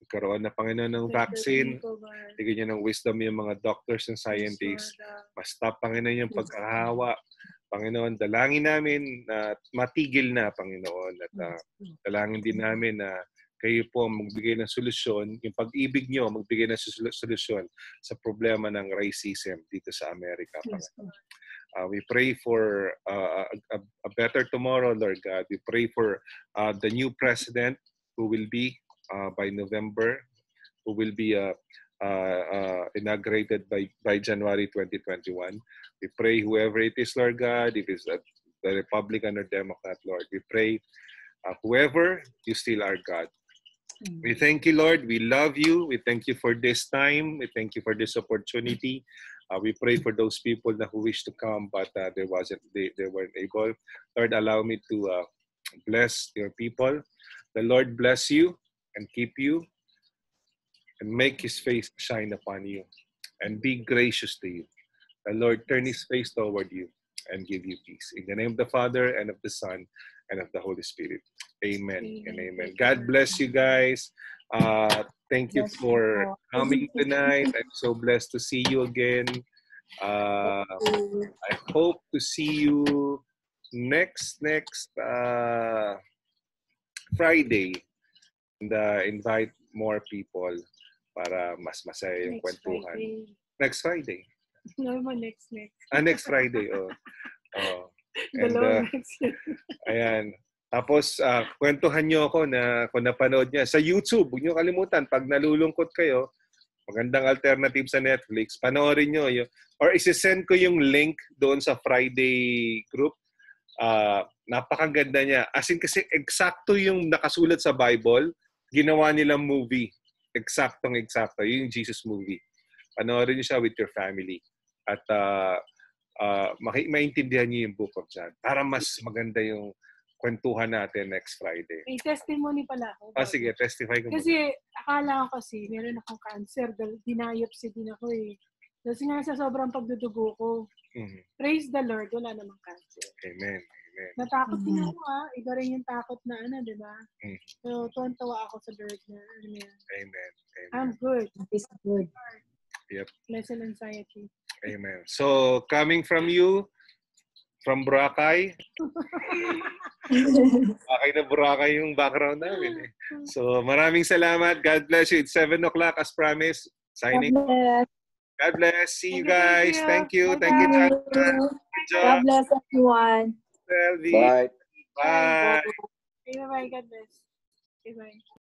magkaroon na Panginoon ng vaccine. Bigyan niyo ng wisdom yung mga doctors and scientists. Basta Panginoon yung pagkahawa. Panginoon, dalangin namin na matigil na, Panginoon. At uh, dalangin din namin na kayo po magbigay ng solusyon. Yung pag-ibig nyo, magbigay ng solusyon sa problema ng racism dito sa Amerika, Panginoon. Uh, we pray for uh, a, a better tomorrow, Lord God. We pray for uh, the new president who will be uh, by November, who will be uh, uh, uh, inaugurated by, by January twenty twenty-one. We pray whoever it is, Lord God, if it's uh, the Republican or Democrat, Lord, we pray uh, whoever, you still are God. We thank you, Lord. We love you. We thank you for this time. We thank you for this opportunity. Uh, we pray for those people that who wish to come, but uh, there wasn't, they, they weren't able. Lord, allow me to uh, bless your people. The Lord bless you and keep you and make his face shine upon you and be gracious to you. The Lord turn his face toward you and give you peace. In the name of the Father and of the Son and of the Holy Spirit. Amen, amen. And amen. God bless you guys. Uh, thank you for coming tonight. I'm so blessed to see you again. Uh, I hope to see you next next uh, Friday. And uh, invite more people para mas masaya yung kwentuhan. Next Friday. No, next next. Ah, next Friday. Oh. Oh. And, uh, ayan. Tapos, uh, kwentuhan nyo ako na kung napanood niya. Sa YouTube, huwag nyo kalimutan, pag nalulungkot kayo, magandang alternative sa Netflix, panoorin nyo. Yung, or isisend ko yung link doon sa Friday group. Uh, napakaganda niya. As in kasi, eksakto yung nakasulat sa Bible, ginawa nilang movie. Eksaktong eksakto. Yung Jesus movie. Panoorin nyo siya with your family. At uh, uh, maintindihan nyo yung Book of John. Para mas maganda yung kwentuhan natin next Friday. May testimony pala ako. Ah, sige, testify ko kasi, muna. Akala ko kasi, meron akong cancer. Dinayopsy din ako eh. Kasi nga sa sobrang pagdudugo ko. Mm-hmm. Praise the Lord, wala namang cancer. Amen. Amen. Natakot din ako ah. Iba rin yung takot na ano, di ba? Mm-hmm. So, tuwan-tawa ako sa Lord na ano yan. Amen. Amen. I'm good. It's good. Yep. Less than anxiety. Amen. So, coming from you, from Boracay. Boracay na Boracay yung background namin. Eh. So, maraming salamat. God bless you. It's seven o'clock as promised. Signing. God bless. God bless. See you guys. Thank you. Thank you. Thank you. God bless everyone. Bye. Bye. Bye. Bye. Bye. God bless. Bye.